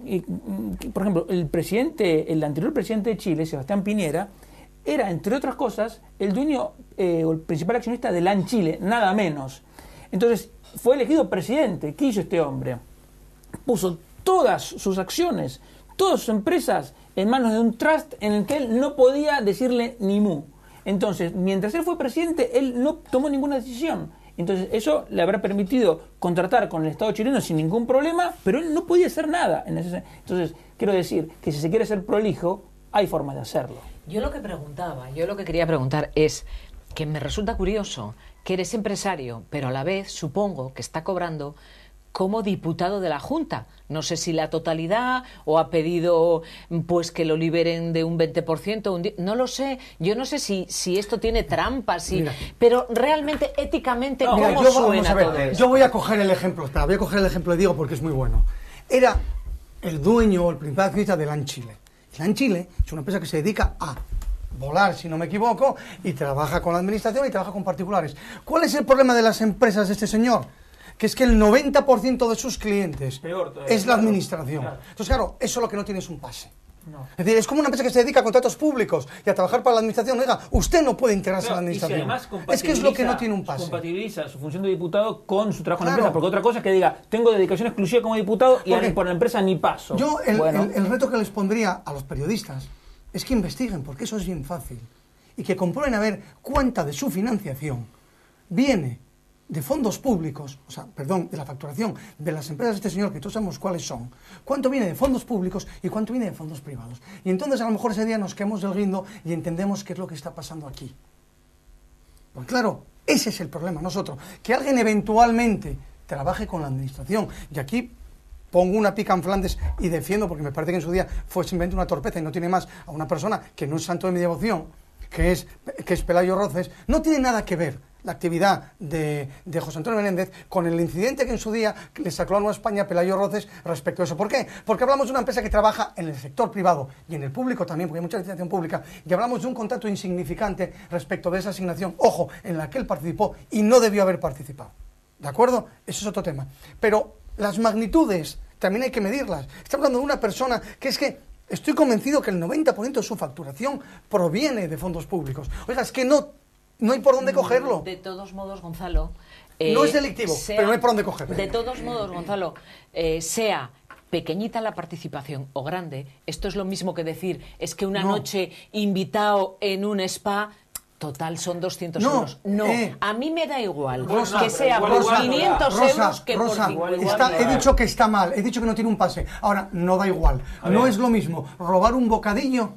por ejemplo, el presidente, el anterior presidente de Chile, Sebastián Piñera, era, entre otras cosas, el dueño eh, o el principal accionista de LAN Chile, nada menos. Entonces, fue elegido presidente. ¿Qué hizo este hombre? Puso todas sus acciones, todas sus empresas en manos de un trust en el que él no podía decirle ni mu. Entonces, mientras él fue presidente, él no tomó ninguna decisión. Entonces, eso le habrá permitido contratar con el Estado chileno sin ningún problema, pero él no podía hacer nada. En ese... Entonces, quiero decir que si se quiere ser prolijo, hay formas de hacerlo. Yo lo que preguntaba, yo lo que quería preguntar es que me resulta curioso que eres empresario, pero a la vez supongo que está cobrando como diputado de la Junta. No sé si la totalidad o ha pedido pues que lo liberen de un veinte por ciento, un no lo sé. Yo no sé si, si esto tiene trampas, si, pero realmente éticamente, no, ¿cómo mira, yo, suena a ver, todo eso? Yo voy a coger el ejemplo, espera, voy a coger el ejemplo de Diego porque es muy bueno. Era el dueño o el principal accionista de LAN Chile. LAN Chile es una empresa que se dedica a volar, si no me equivoco, y trabaja con la administración y trabaja con particulares. ¿Cuál es el problema de las empresas de este señor? Que es que el noventa por ciento de sus clientes Peor, todavía, es la administración. Claro. Entonces, claro, eso lo que no tiene es un pase. No. Es decir, es como una empresa que se dedica a contratos públicos y a trabajar para la administración. Oiga, usted no puede integrarse claro, a la administración. Si es que es lo que no tiene un pase. Compatibiliza su función de diputado con su trabajo claro. en la empresa. Porque otra cosa es que diga, tengo dedicación exclusiva como diputado y okay. por la empresa ni paso. Yo el, bueno. el, el reto que les pondría a los periodistas es que investiguen, porque eso es bien fácil. Y que comprueben a ver cuánta de su financiación viene de fondos públicos, o sea, perdón, de la facturación de las empresas de este señor, que todos sabemos cuáles son, cuánto viene de fondos públicos y cuánto viene de fondos privados. Y entonces a lo mejor ese día nos quedamos del guindo y entendemos qué es lo que está pasando aquí. Pues claro, ese es el problema, nosotros, que alguien eventualmente trabaje con la administración, y aquí pongo una pica en Flandes y defiendo, porque me parece que en su día fue simplemente una torpeza y no tiene más a una persona que no es santo de mi devoción, que es, que es Pelayo Roces, no tiene nada que ver la actividad de, de José Antonio Menéndez con el incidente que en su día le sacó a Nueva España Pelayo Roces respecto a eso. ¿Por qué? Porque hablamos de una empresa que trabaja en el sector privado y en el público también, porque hay mucha licitación pública, y hablamos de un contrato insignificante respecto de esa asignación, ojo, en la que él participó y no debió haber participado. ¿De acuerdo? Eso es otro tema. Pero las magnitudes también hay que medirlas. Está hablando de una persona que es que estoy convencido que el noventa por ciento de su facturación proviene de fondos públicos. Oiga, es que no... No hay por dónde cogerlo. De todos modos, Gonzalo... Eh, no es delictivo, sea, pero no hay por dónde cogerlo. De todos modos, Gonzalo, eh, sea pequeñita la participación o grande, esto es lo mismo que decir, es que una no. noche invitado en un spa... Total, son doscientos no, euros. No, eh, a mí me da igual Rosa, que sea por Rosa, quinientos Rosa, euros que Rosa, por igual, está, igual. He dicho que está mal, he dicho que no tiene un pase. Ahora, no da igual. No es lo mismo robar un bocadillo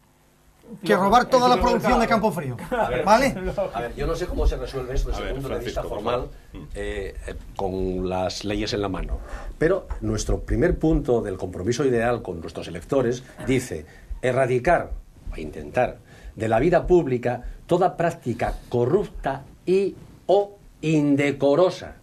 que robar toda la producción de Campo Frío. A ver, ¿vale? A ver, yo no sé cómo se resuelve esto desde el punto de vista formal eh, eh, con las leyes en la mano. Pero nuestro primer punto del compromiso ideal con nuestros electores dice erradicar o intentar de la vida pública toda práctica corrupta y o indecorosa.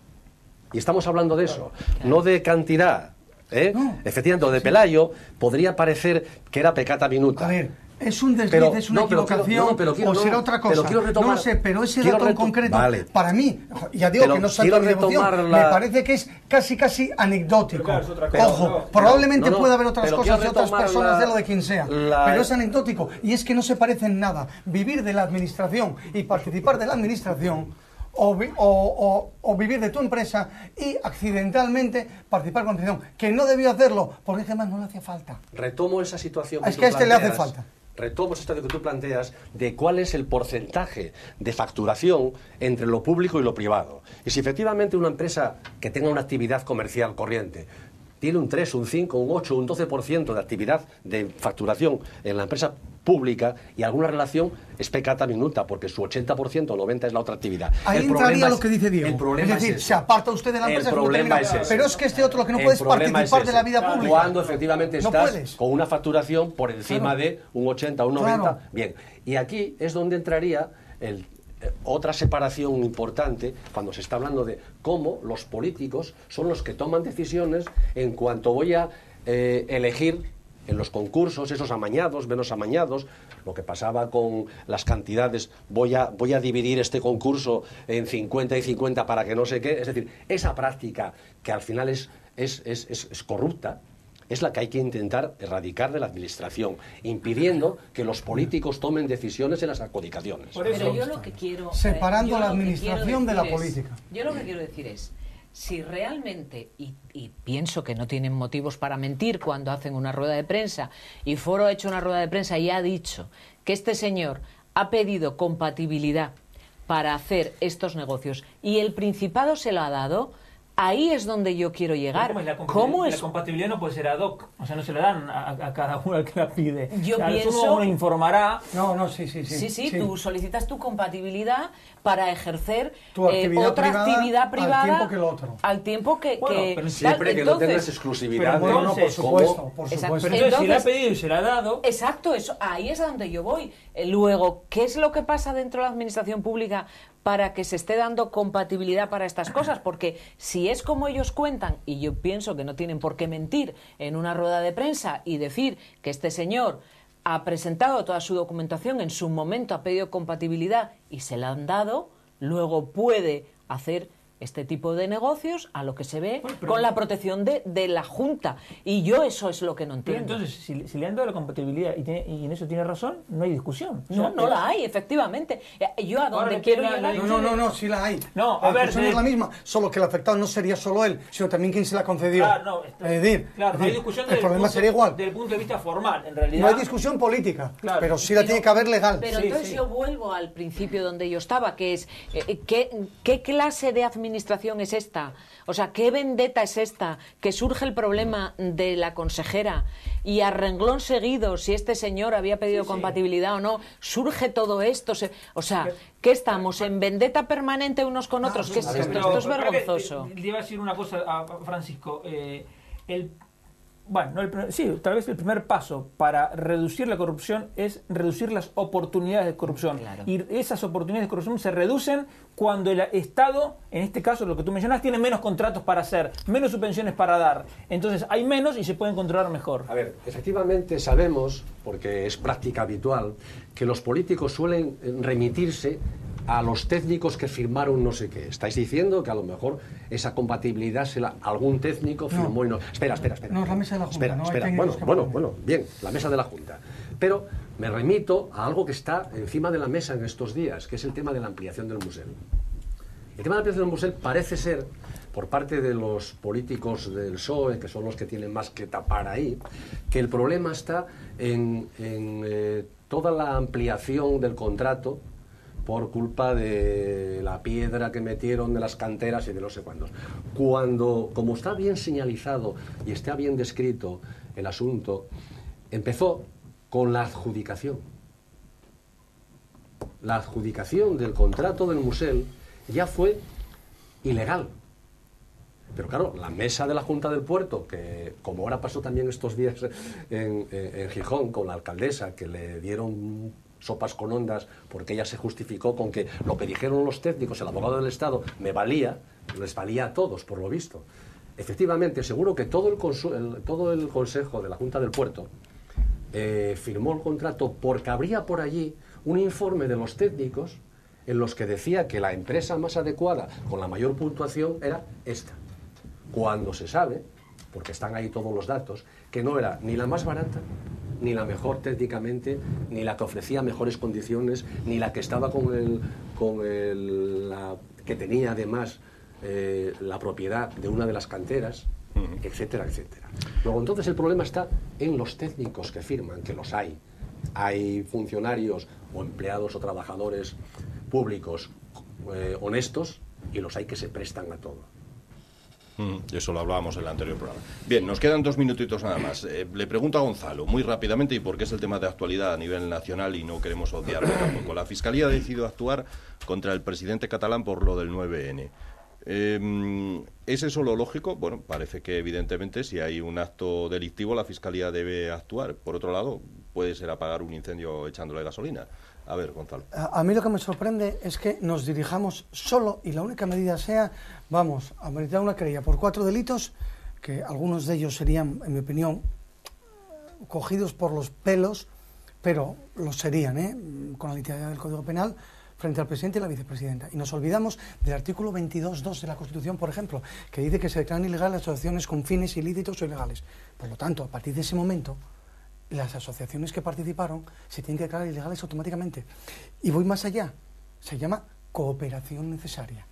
Y estamos hablando de eso, no de cantidad. ¿eh? No. Efectivamente, de Pelayo podría parecer que era peccata minuta. A ver, es un desliz, pero, es una no, equivocación, quiero, no, pero quiero, o será no, otra cosa. Retomar, no lo sé, pero ese dato en concreto, vale. para mí, ya digo pero que no salto de devoción, la... me parece que es casi casi anecdótico. Claro, pero, Ojo, no, no, probablemente no, puede haber otras cosas de otras personas la, de lo de quien sea, la... pero es anecdótico. Y es que no se parece en nada vivir de la administración y participar de la administración o, vi, o, o, o vivir de tu empresa y accidentalmente participar con la que no debió hacerlo, porque es que además no le hacía falta. Retomo esa situación que Es tú que a este le hace planteas, falta. Retomo esa situación que tú planteas de cuál es el porcentaje de facturación entre lo público y lo privado. Y si efectivamente una empresa que tenga una actividad comercial corriente tiene un tres, un cinco, un ocho, un doce por ciento de actividad de facturación en la empresa pública y alguna relación es peccata minuta, porque su ochenta por ciento o noventa por ciento es la otra actividad. Ahí el entraría es, lo que dice Diego. El problema es decir, es ese. se aparta usted de la empresa. El problema es ese. Pero es que este otro lo que no El puedes problema participar es de la vida ese. pública. Cuando efectivamente No estás puedes. con una facturación por encima Claro. de un ochenta, un noventa. Claro. Bien, y aquí es donde entraría el otra separación importante cuando se está hablando de cómo los políticos son los que toman decisiones en cuanto voy a eh, elegir en los concursos, esos amañados, menos amañados, lo que pasaba con las cantidades, voy a, voy a dividir este concurso en cincuenta y cincuenta para que no sé qué, es decir, esa práctica que al final es, es, es, es, es corrupta, es la que hay que intentar erradicar de la administración, impidiendo que los políticos tomen decisiones en las adjudicaciones. Pero yo lo que quiero... Separando eh, yo la lo que administración quiero de la decir es- política. Yo lo que quiero decir es, si realmente, y, y pienso que no tienen motivos para mentir cuando hacen una rueda de prensa, y Foro ha hecho una rueda de prensa y ha dicho que este señor ha pedido compatibilidad para hacer estos negocios y el Principado se lo ha dado, ahí es donde yo quiero llegar. ¿Cómo es la ¿Cómo compatibilidad? es? La compatibilidad no puede ser ad hoc, o sea, no se la dan a, a cada uno al que la pide. Yo O sea, pienso- uno, uno informará. No, no, sí, sí, sí. Sí, sí, tú solicitas tu compatibilidad para ejercer Tu eh, actividad otra privada actividad al privada tiempo que lo otro. al tiempo que, Bueno, que- pero Siempre tal. que no Entonces- tengas exclusividad. pero de- No, no, por Entonces, supuesto, ¿cómo? por Exacto. supuesto. Pero entonces, si la ha Entonces- pedido y se la ha dado, Exacto, eso, ahí es a donde yo voy. Eh, Luego, ¿qué es lo que pasa dentro de la administración pública para que se esté dando compatibilidad para estas cosas? Porque si es como ellos cuentan, y yo pienso que no tienen por qué mentir en una rueda de prensa y decir que este señor ha presentado toda su documentación, en su momento ha pedido compatibilidad y se la han dado, luego puede hacer este tipo de negocios a lo que se ve Bueno, pero- con la protección de, de la Junta. Y yo eso es lo que no pero entiendo. entonces, si, si le han dado la compatibilidad y, tiene- y en eso tiene razón, no hay discusión. O sea, No, no eh, la hay, efectivamente. Eh, Yo a Ahora donde que quiero la- la- llegar... No, no, no, no, sí la hay. No, la a ver, discusión de- es la misma, solo que el afectado no sería solo él, sino también quien se la concedió. Claro, no, esto- es decir, claro, es no hay decir, discusión el desde problema punto- sería igual. desde el punto de vista formal, en realidad. No hay discusión política, Claro. pero sí la Pero- tiene que haber legal. Pero Sí, entonces sí. yo vuelvo al principio donde yo estaba, que es, eh, ¿qué, ¿qué clase de administración es esta? O sea, ¿qué vendetta es esta? Que surge el problema de la consejera y a renglón seguido, si este señor había pedido Sí, sí. compatibilidad o no, surge todo esto. se- o sea, ¿qué estamos? ¿En vendetta permanente unos con otros? ¿Qué es pero- esto? Pero Esto es creo que, vergonzoso. eh, Le iba a decir una cosa a Francisco. eh, el, bueno, no el primer- sí, tal vez el primer paso para reducir la corrupción es reducir las oportunidades de corrupción. Claro. Y esas oportunidades de corrupción se reducen cuando el Estado, en este caso lo que tú mencionas, tiene menos contratos para hacer, menos subvenciones para dar. Entonces hay menos y se pueden controlar mejor. A ver, efectivamente sabemos, porque es práctica habitual, que los políticos suelen eh, remitirse a los técnicos que firmaron no sé qué. Estáis diciendo que a lo mejor esa compatibilidad se la, algún técnico firmó y no... Espera, espera, espera. No, es la mesa de la Junta, Espera, no hay espera. técnicos Bueno, que bueno, firmen. bueno, bien, la mesa de la Junta. Pero me remito a algo que está encima de la mesa en estos días, que es el tema de la ampliación del museo. El tema de la ampliación del museo parece ser, por parte de los políticos del P S O E, que son los que tienen más que tapar ahí, que el problema está en, en eh, toda la ampliación del contrato por culpa de la piedra que metieron de las canteras y de no sé cuántos. Cuando, como está bien señalizado y está bien descrito el asunto, empezó con la adjudicación. La adjudicación del contrato del museo ya fue ilegal. Pero claro, la mesa de la Junta del Puerto, que como ahora pasó también estos días en, en, en Gijón con la alcaldesa, que le dieron sopas con ondas porque ella se justificó con que lo que dijeron los técnicos, el abogado del Estado, me valía, les valía a todos, por lo visto. Efectivamente, seguro que todo el, consu- el- todo el Consejo de la Junta del Puerto eh, firmó el contrato porque habría por allí un informe de los técnicos en los que decía que la empresa más adecuada, con la mayor puntuación, era esta. Cuando se sabe, porque están ahí todos los datos, que no era ni la más barata, ni la mejor técnicamente, ni la que ofrecía mejores condiciones, ni la que estaba con el, con el, la que tenía además eh, la propiedad de una de las canteras, uh-huh. etcétera, etcétera. Luego, entonces, el problema está en los técnicos que firman, que los hay. Hay funcionarios o empleados o trabajadores públicos eh, honestos y los hay que se prestan a todo. Mm, eso lo hablábamos en el anterior programa. Bien, nos quedan dos minutitos nada más. Eh, le pregunto a Gonzalo, muy rápidamente, y porque es el tema de actualidad a nivel nacional y no queremos odiarlo tampoco. La Fiscalía ha decidido actuar contra el presidente catalán por lo del nueve ene. Eh, ¿Es eso lo lógico? Bueno, parece que evidentemente si hay un acto delictivo la Fiscalía debe actuar. Por otro lado, puede ser apagar un incendio echándole gasolina. A ver, Gonzalo. A, a mí lo que me sorprende es que nos dirijamos solo y la única medida sea, vamos a meditar una querella por cuatro delitos, que algunos de ellos serían, en mi opinión, cogidos por los pelos, pero los serían, ¿eh? Con la literalidad del Código Penal, frente al presidente y la vicepresidenta. Y nos olvidamos del artículo veintidós punto dos de la Constitución, por ejemplo, que dice que se declaran ilegales las asociaciones con fines ilícitos o ilegales. Por lo tanto, a partir de ese momento, las asociaciones que participaron se tienen que declarar ilegales automáticamente. Y voy más allá, se llama cooperación necesaria.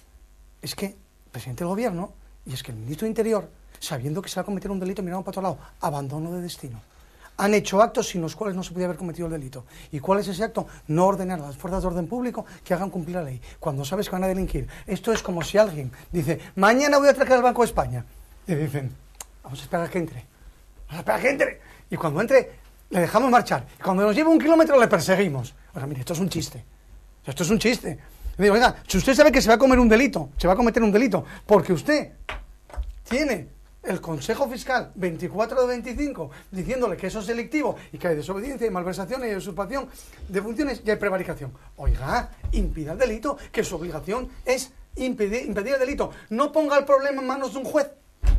Es que el presidente del gobierno y es que el ministro de Interior, sabiendo que se va a cometer un delito, miraron para otro lado, abandono de destino. Han hecho actos sin los cuales no se podía haber cometido el delito. ¿Y cuál es ese acto? No ordenar a las fuerzas de orden público que hagan cumplir la ley, cuando sabes que van a delinquir. Esto es como si alguien dice, mañana voy a atracar al Banco de España. Y dicen, vamos a esperar a que entre. Vamos a esperar a que entre. Y cuando entre, le dejamos marchar. Y cuando nos lleva un kilómetro, le perseguimos. O sea, mire, esto es un chiste. Esto es un chiste. Y digo, oiga, si usted sabe que se va a comer un delito, se va a cometer un delito, porque usted tiene el Consejo Fiscal veinticuatro de veinticinco diciéndole que eso es delictivo y que hay desobediencia y malversación y usurpación de funciones y hay prevaricación. Oiga, impida el delito, que su obligación es impedir, impedir el delito. No ponga el problema en manos de un juez.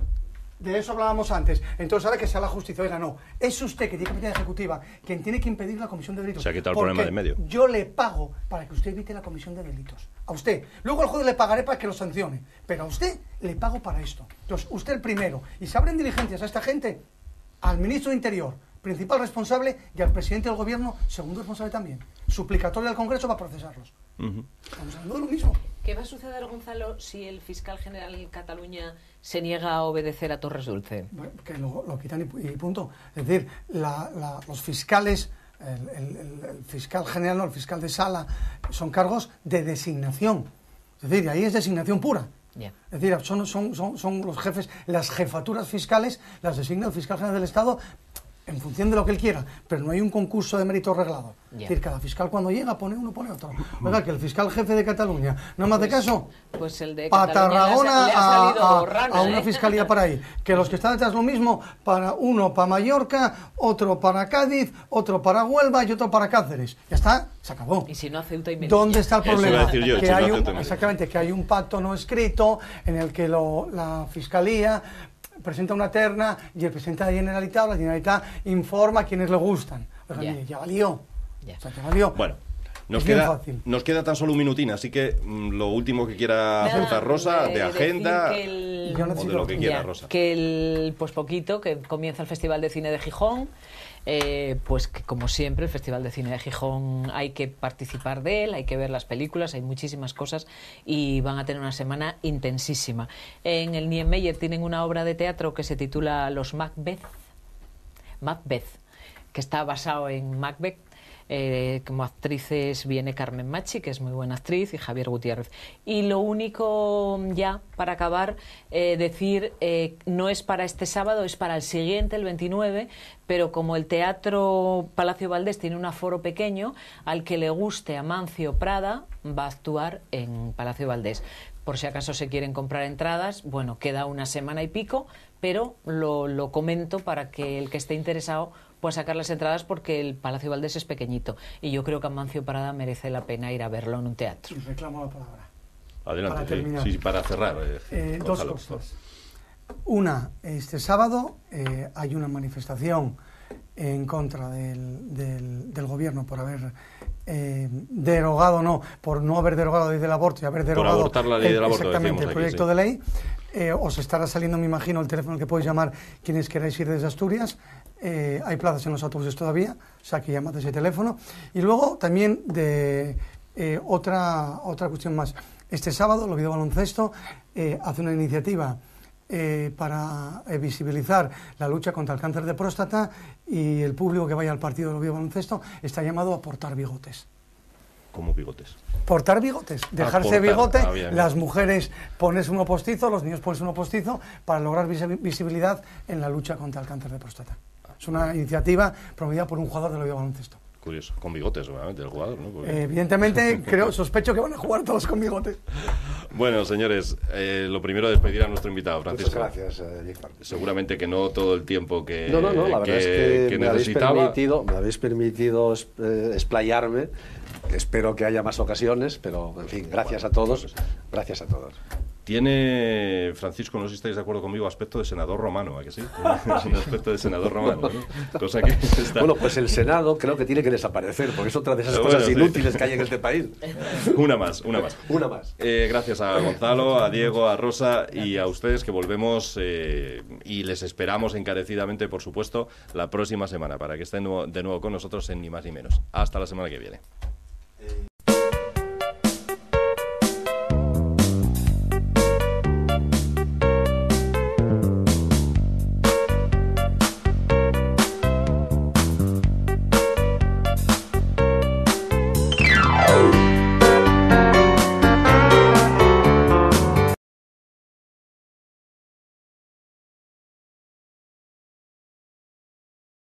De eso hablábamos antes. Entonces ahora que sea la justicia, oiga, no. Es usted que tiene capacidad ejecutiva quien tiene que impedir la comisión de delitos. Se ha quitado el problema de en medio. Yo le pago para que usted evite la comisión de delitos. A usted. Luego al juez le pagaré para que lo sancione. Pero a usted le pago para esto. Entonces, usted el primero. Y se abren diligencias a esta gente, al ministro de Interior, principal responsable, y al presidente del gobierno, segundo responsable también. Suplicatorio al Congreso para procesarlos. Uh-huh. Estamos hablando de lo mismo. ¿Qué va a suceder, Gonzalo, si el fiscal general en Cataluña se niega a obedecer a Torres Dulce? Bueno, que lo, lo quitan y, y punto. Es decir, la, la, los fiscales, el, el, el fiscal general, no, el fiscal de sala, son cargos de designación. Es decir, ahí es designación pura. Yeah. Es decir, son, son, son, son los jefes, las jefaturas fiscales las designa el fiscal general del Estado en función de lo que él quiera, pero no hay un concurso de mérito reglado. Yeah. Es decir, cada fiscal cuando llega pone uno, pone otro. Oiga, que el fiscal jefe de Cataluña no me hace pues, caso. Pues el de para Tarragona le ha, le ha a, a, rana, a una ¿eh? fiscalía para ahí. Que los que están detrás lo mismo, para uno para Mallorca, otro para Cádiz, otro para Huelva y otro para Cáceres. Ya está, se acabó. Y si no hace Ceuta y Melilla. ¿Dónde está el problema? Yo, que si hay no un, exactamente, que hay un pacto no escrito en el que lo, la fiscalía presenta una terna y el presidente de la Generalitat o la Generalitat informa a quienes le gustan. Oiga, yeah. mire, ya valió. Yeah. O sea, ya valió. Bueno, nos queda, nos queda tan solo un minutín, así que mmm, lo último que quiera apuntar Rosa, de, de agenda el, o de lo que quiera, ya, Rosa. Que el, pues poquito, que comienza el Festival de Cine de Gijón. Eh, pues que como siempre el Festival de Cine de Gijón hay que participar de él, hay que ver las películas, hay muchísimas cosas y van a tener una semana intensísima. En el Niemeyer tienen una obra de teatro que se titula Los Macbeth, Macbeth, que está basado en Macbeth. Eh, como actrices viene Carmen Machi, que es muy buena actriz, y Javier Gutiérrez. Y lo único, ya para acabar, eh, decir, eh, no es para este sábado, es para el siguiente, el veintinueve, pero como el Teatro Palacio Valdés tiene un aforo pequeño, al que le guste a Mancio Prada va a actuar en Palacio Valdés. Por si acaso se quieren comprar entradas, bueno, queda una semana y pico, pero lo, lo comento para que el que esté interesado pueda sacar las entradas, porque el Palacio Valdés es pequeñito y yo creo que a Mancio Prada merece la pena ir a verlo en un teatro. Y reclamo la palabra. Adelante, para, sí, sí, para cerrar. Eh, eh, dos cosas. Una, este sábado eh, hay una manifestación en contra del, del, del gobierno por haber eh, derogado, no, por no haber derogado la ley del aborto y haber derogado por abortar la ley del aborto, exactamente el aquí, proyecto sí. de ley. Eh, os estará saliendo, me imagino, el teléfono al que podéis llamar quienes queráis ir desde Asturias. Eh, hay plazas en los autobuses todavía, o sea que llamad ese teléfono. Y luego también de Eh, otra, otra cuestión más. Este sábado el Oviedo Baloncesto eh, hace una iniciativa eh, para eh, visibilizar la lucha contra el cáncer de próstata, y el público que vaya al partido del Oviedo Baloncesto está llamado a portar bigotes. ¿Cómo bigotes? Portar bigotes, dejarse portar. bigote, Ah, bien, bien. las mujeres ponerse uno postizo, los niños ponerse uno postizo, para lograr visi- visibilidad en la lucha contra el cáncer de próstata. Es una iniciativa promovida por un jugador del Oviedo Baloncesto. Curioso. Con bigotes, obviamente, el jugador, ¿no? Porque... Eh, evidentemente, creo, sospecho que van a jugar todos con bigotes. Bueno, señores, eh, lo primero despedir a nuestro invitado, Francisco. Muchas gracias, eh, Jífar. Seguramente que no todo el tiempo que, No, no, no, la verdad que, es que, que me, habéis necesitaba. permitido, me habéis permitido es- eh, explayarme. Espero que haya más ocasiones, pero en fin, gracias a todos. Gracias a todos. Tiene, Francisco, no sé si estáis de acuerdo conmigo, aspecto de senador romano, ¿a que sí? Un aspecto de senador romano, ¿no? Cosa que está... Bueno, pues el Senado creo que tiene que desaparecer, porque es otra de esas Pero cosas bueno, sí. inútiles que hay en este país. Una más, una más. Una más. Eh, gracias a Gonzalo, a Diego, a Rosa y a ustedes, que volvemos eh, y les esperamos encarecidamente, por supuesto, la próxima semana para que estén nuevo- de nuevo con nosotros en Ni Más Ni Menos. Hasta la semana que viene.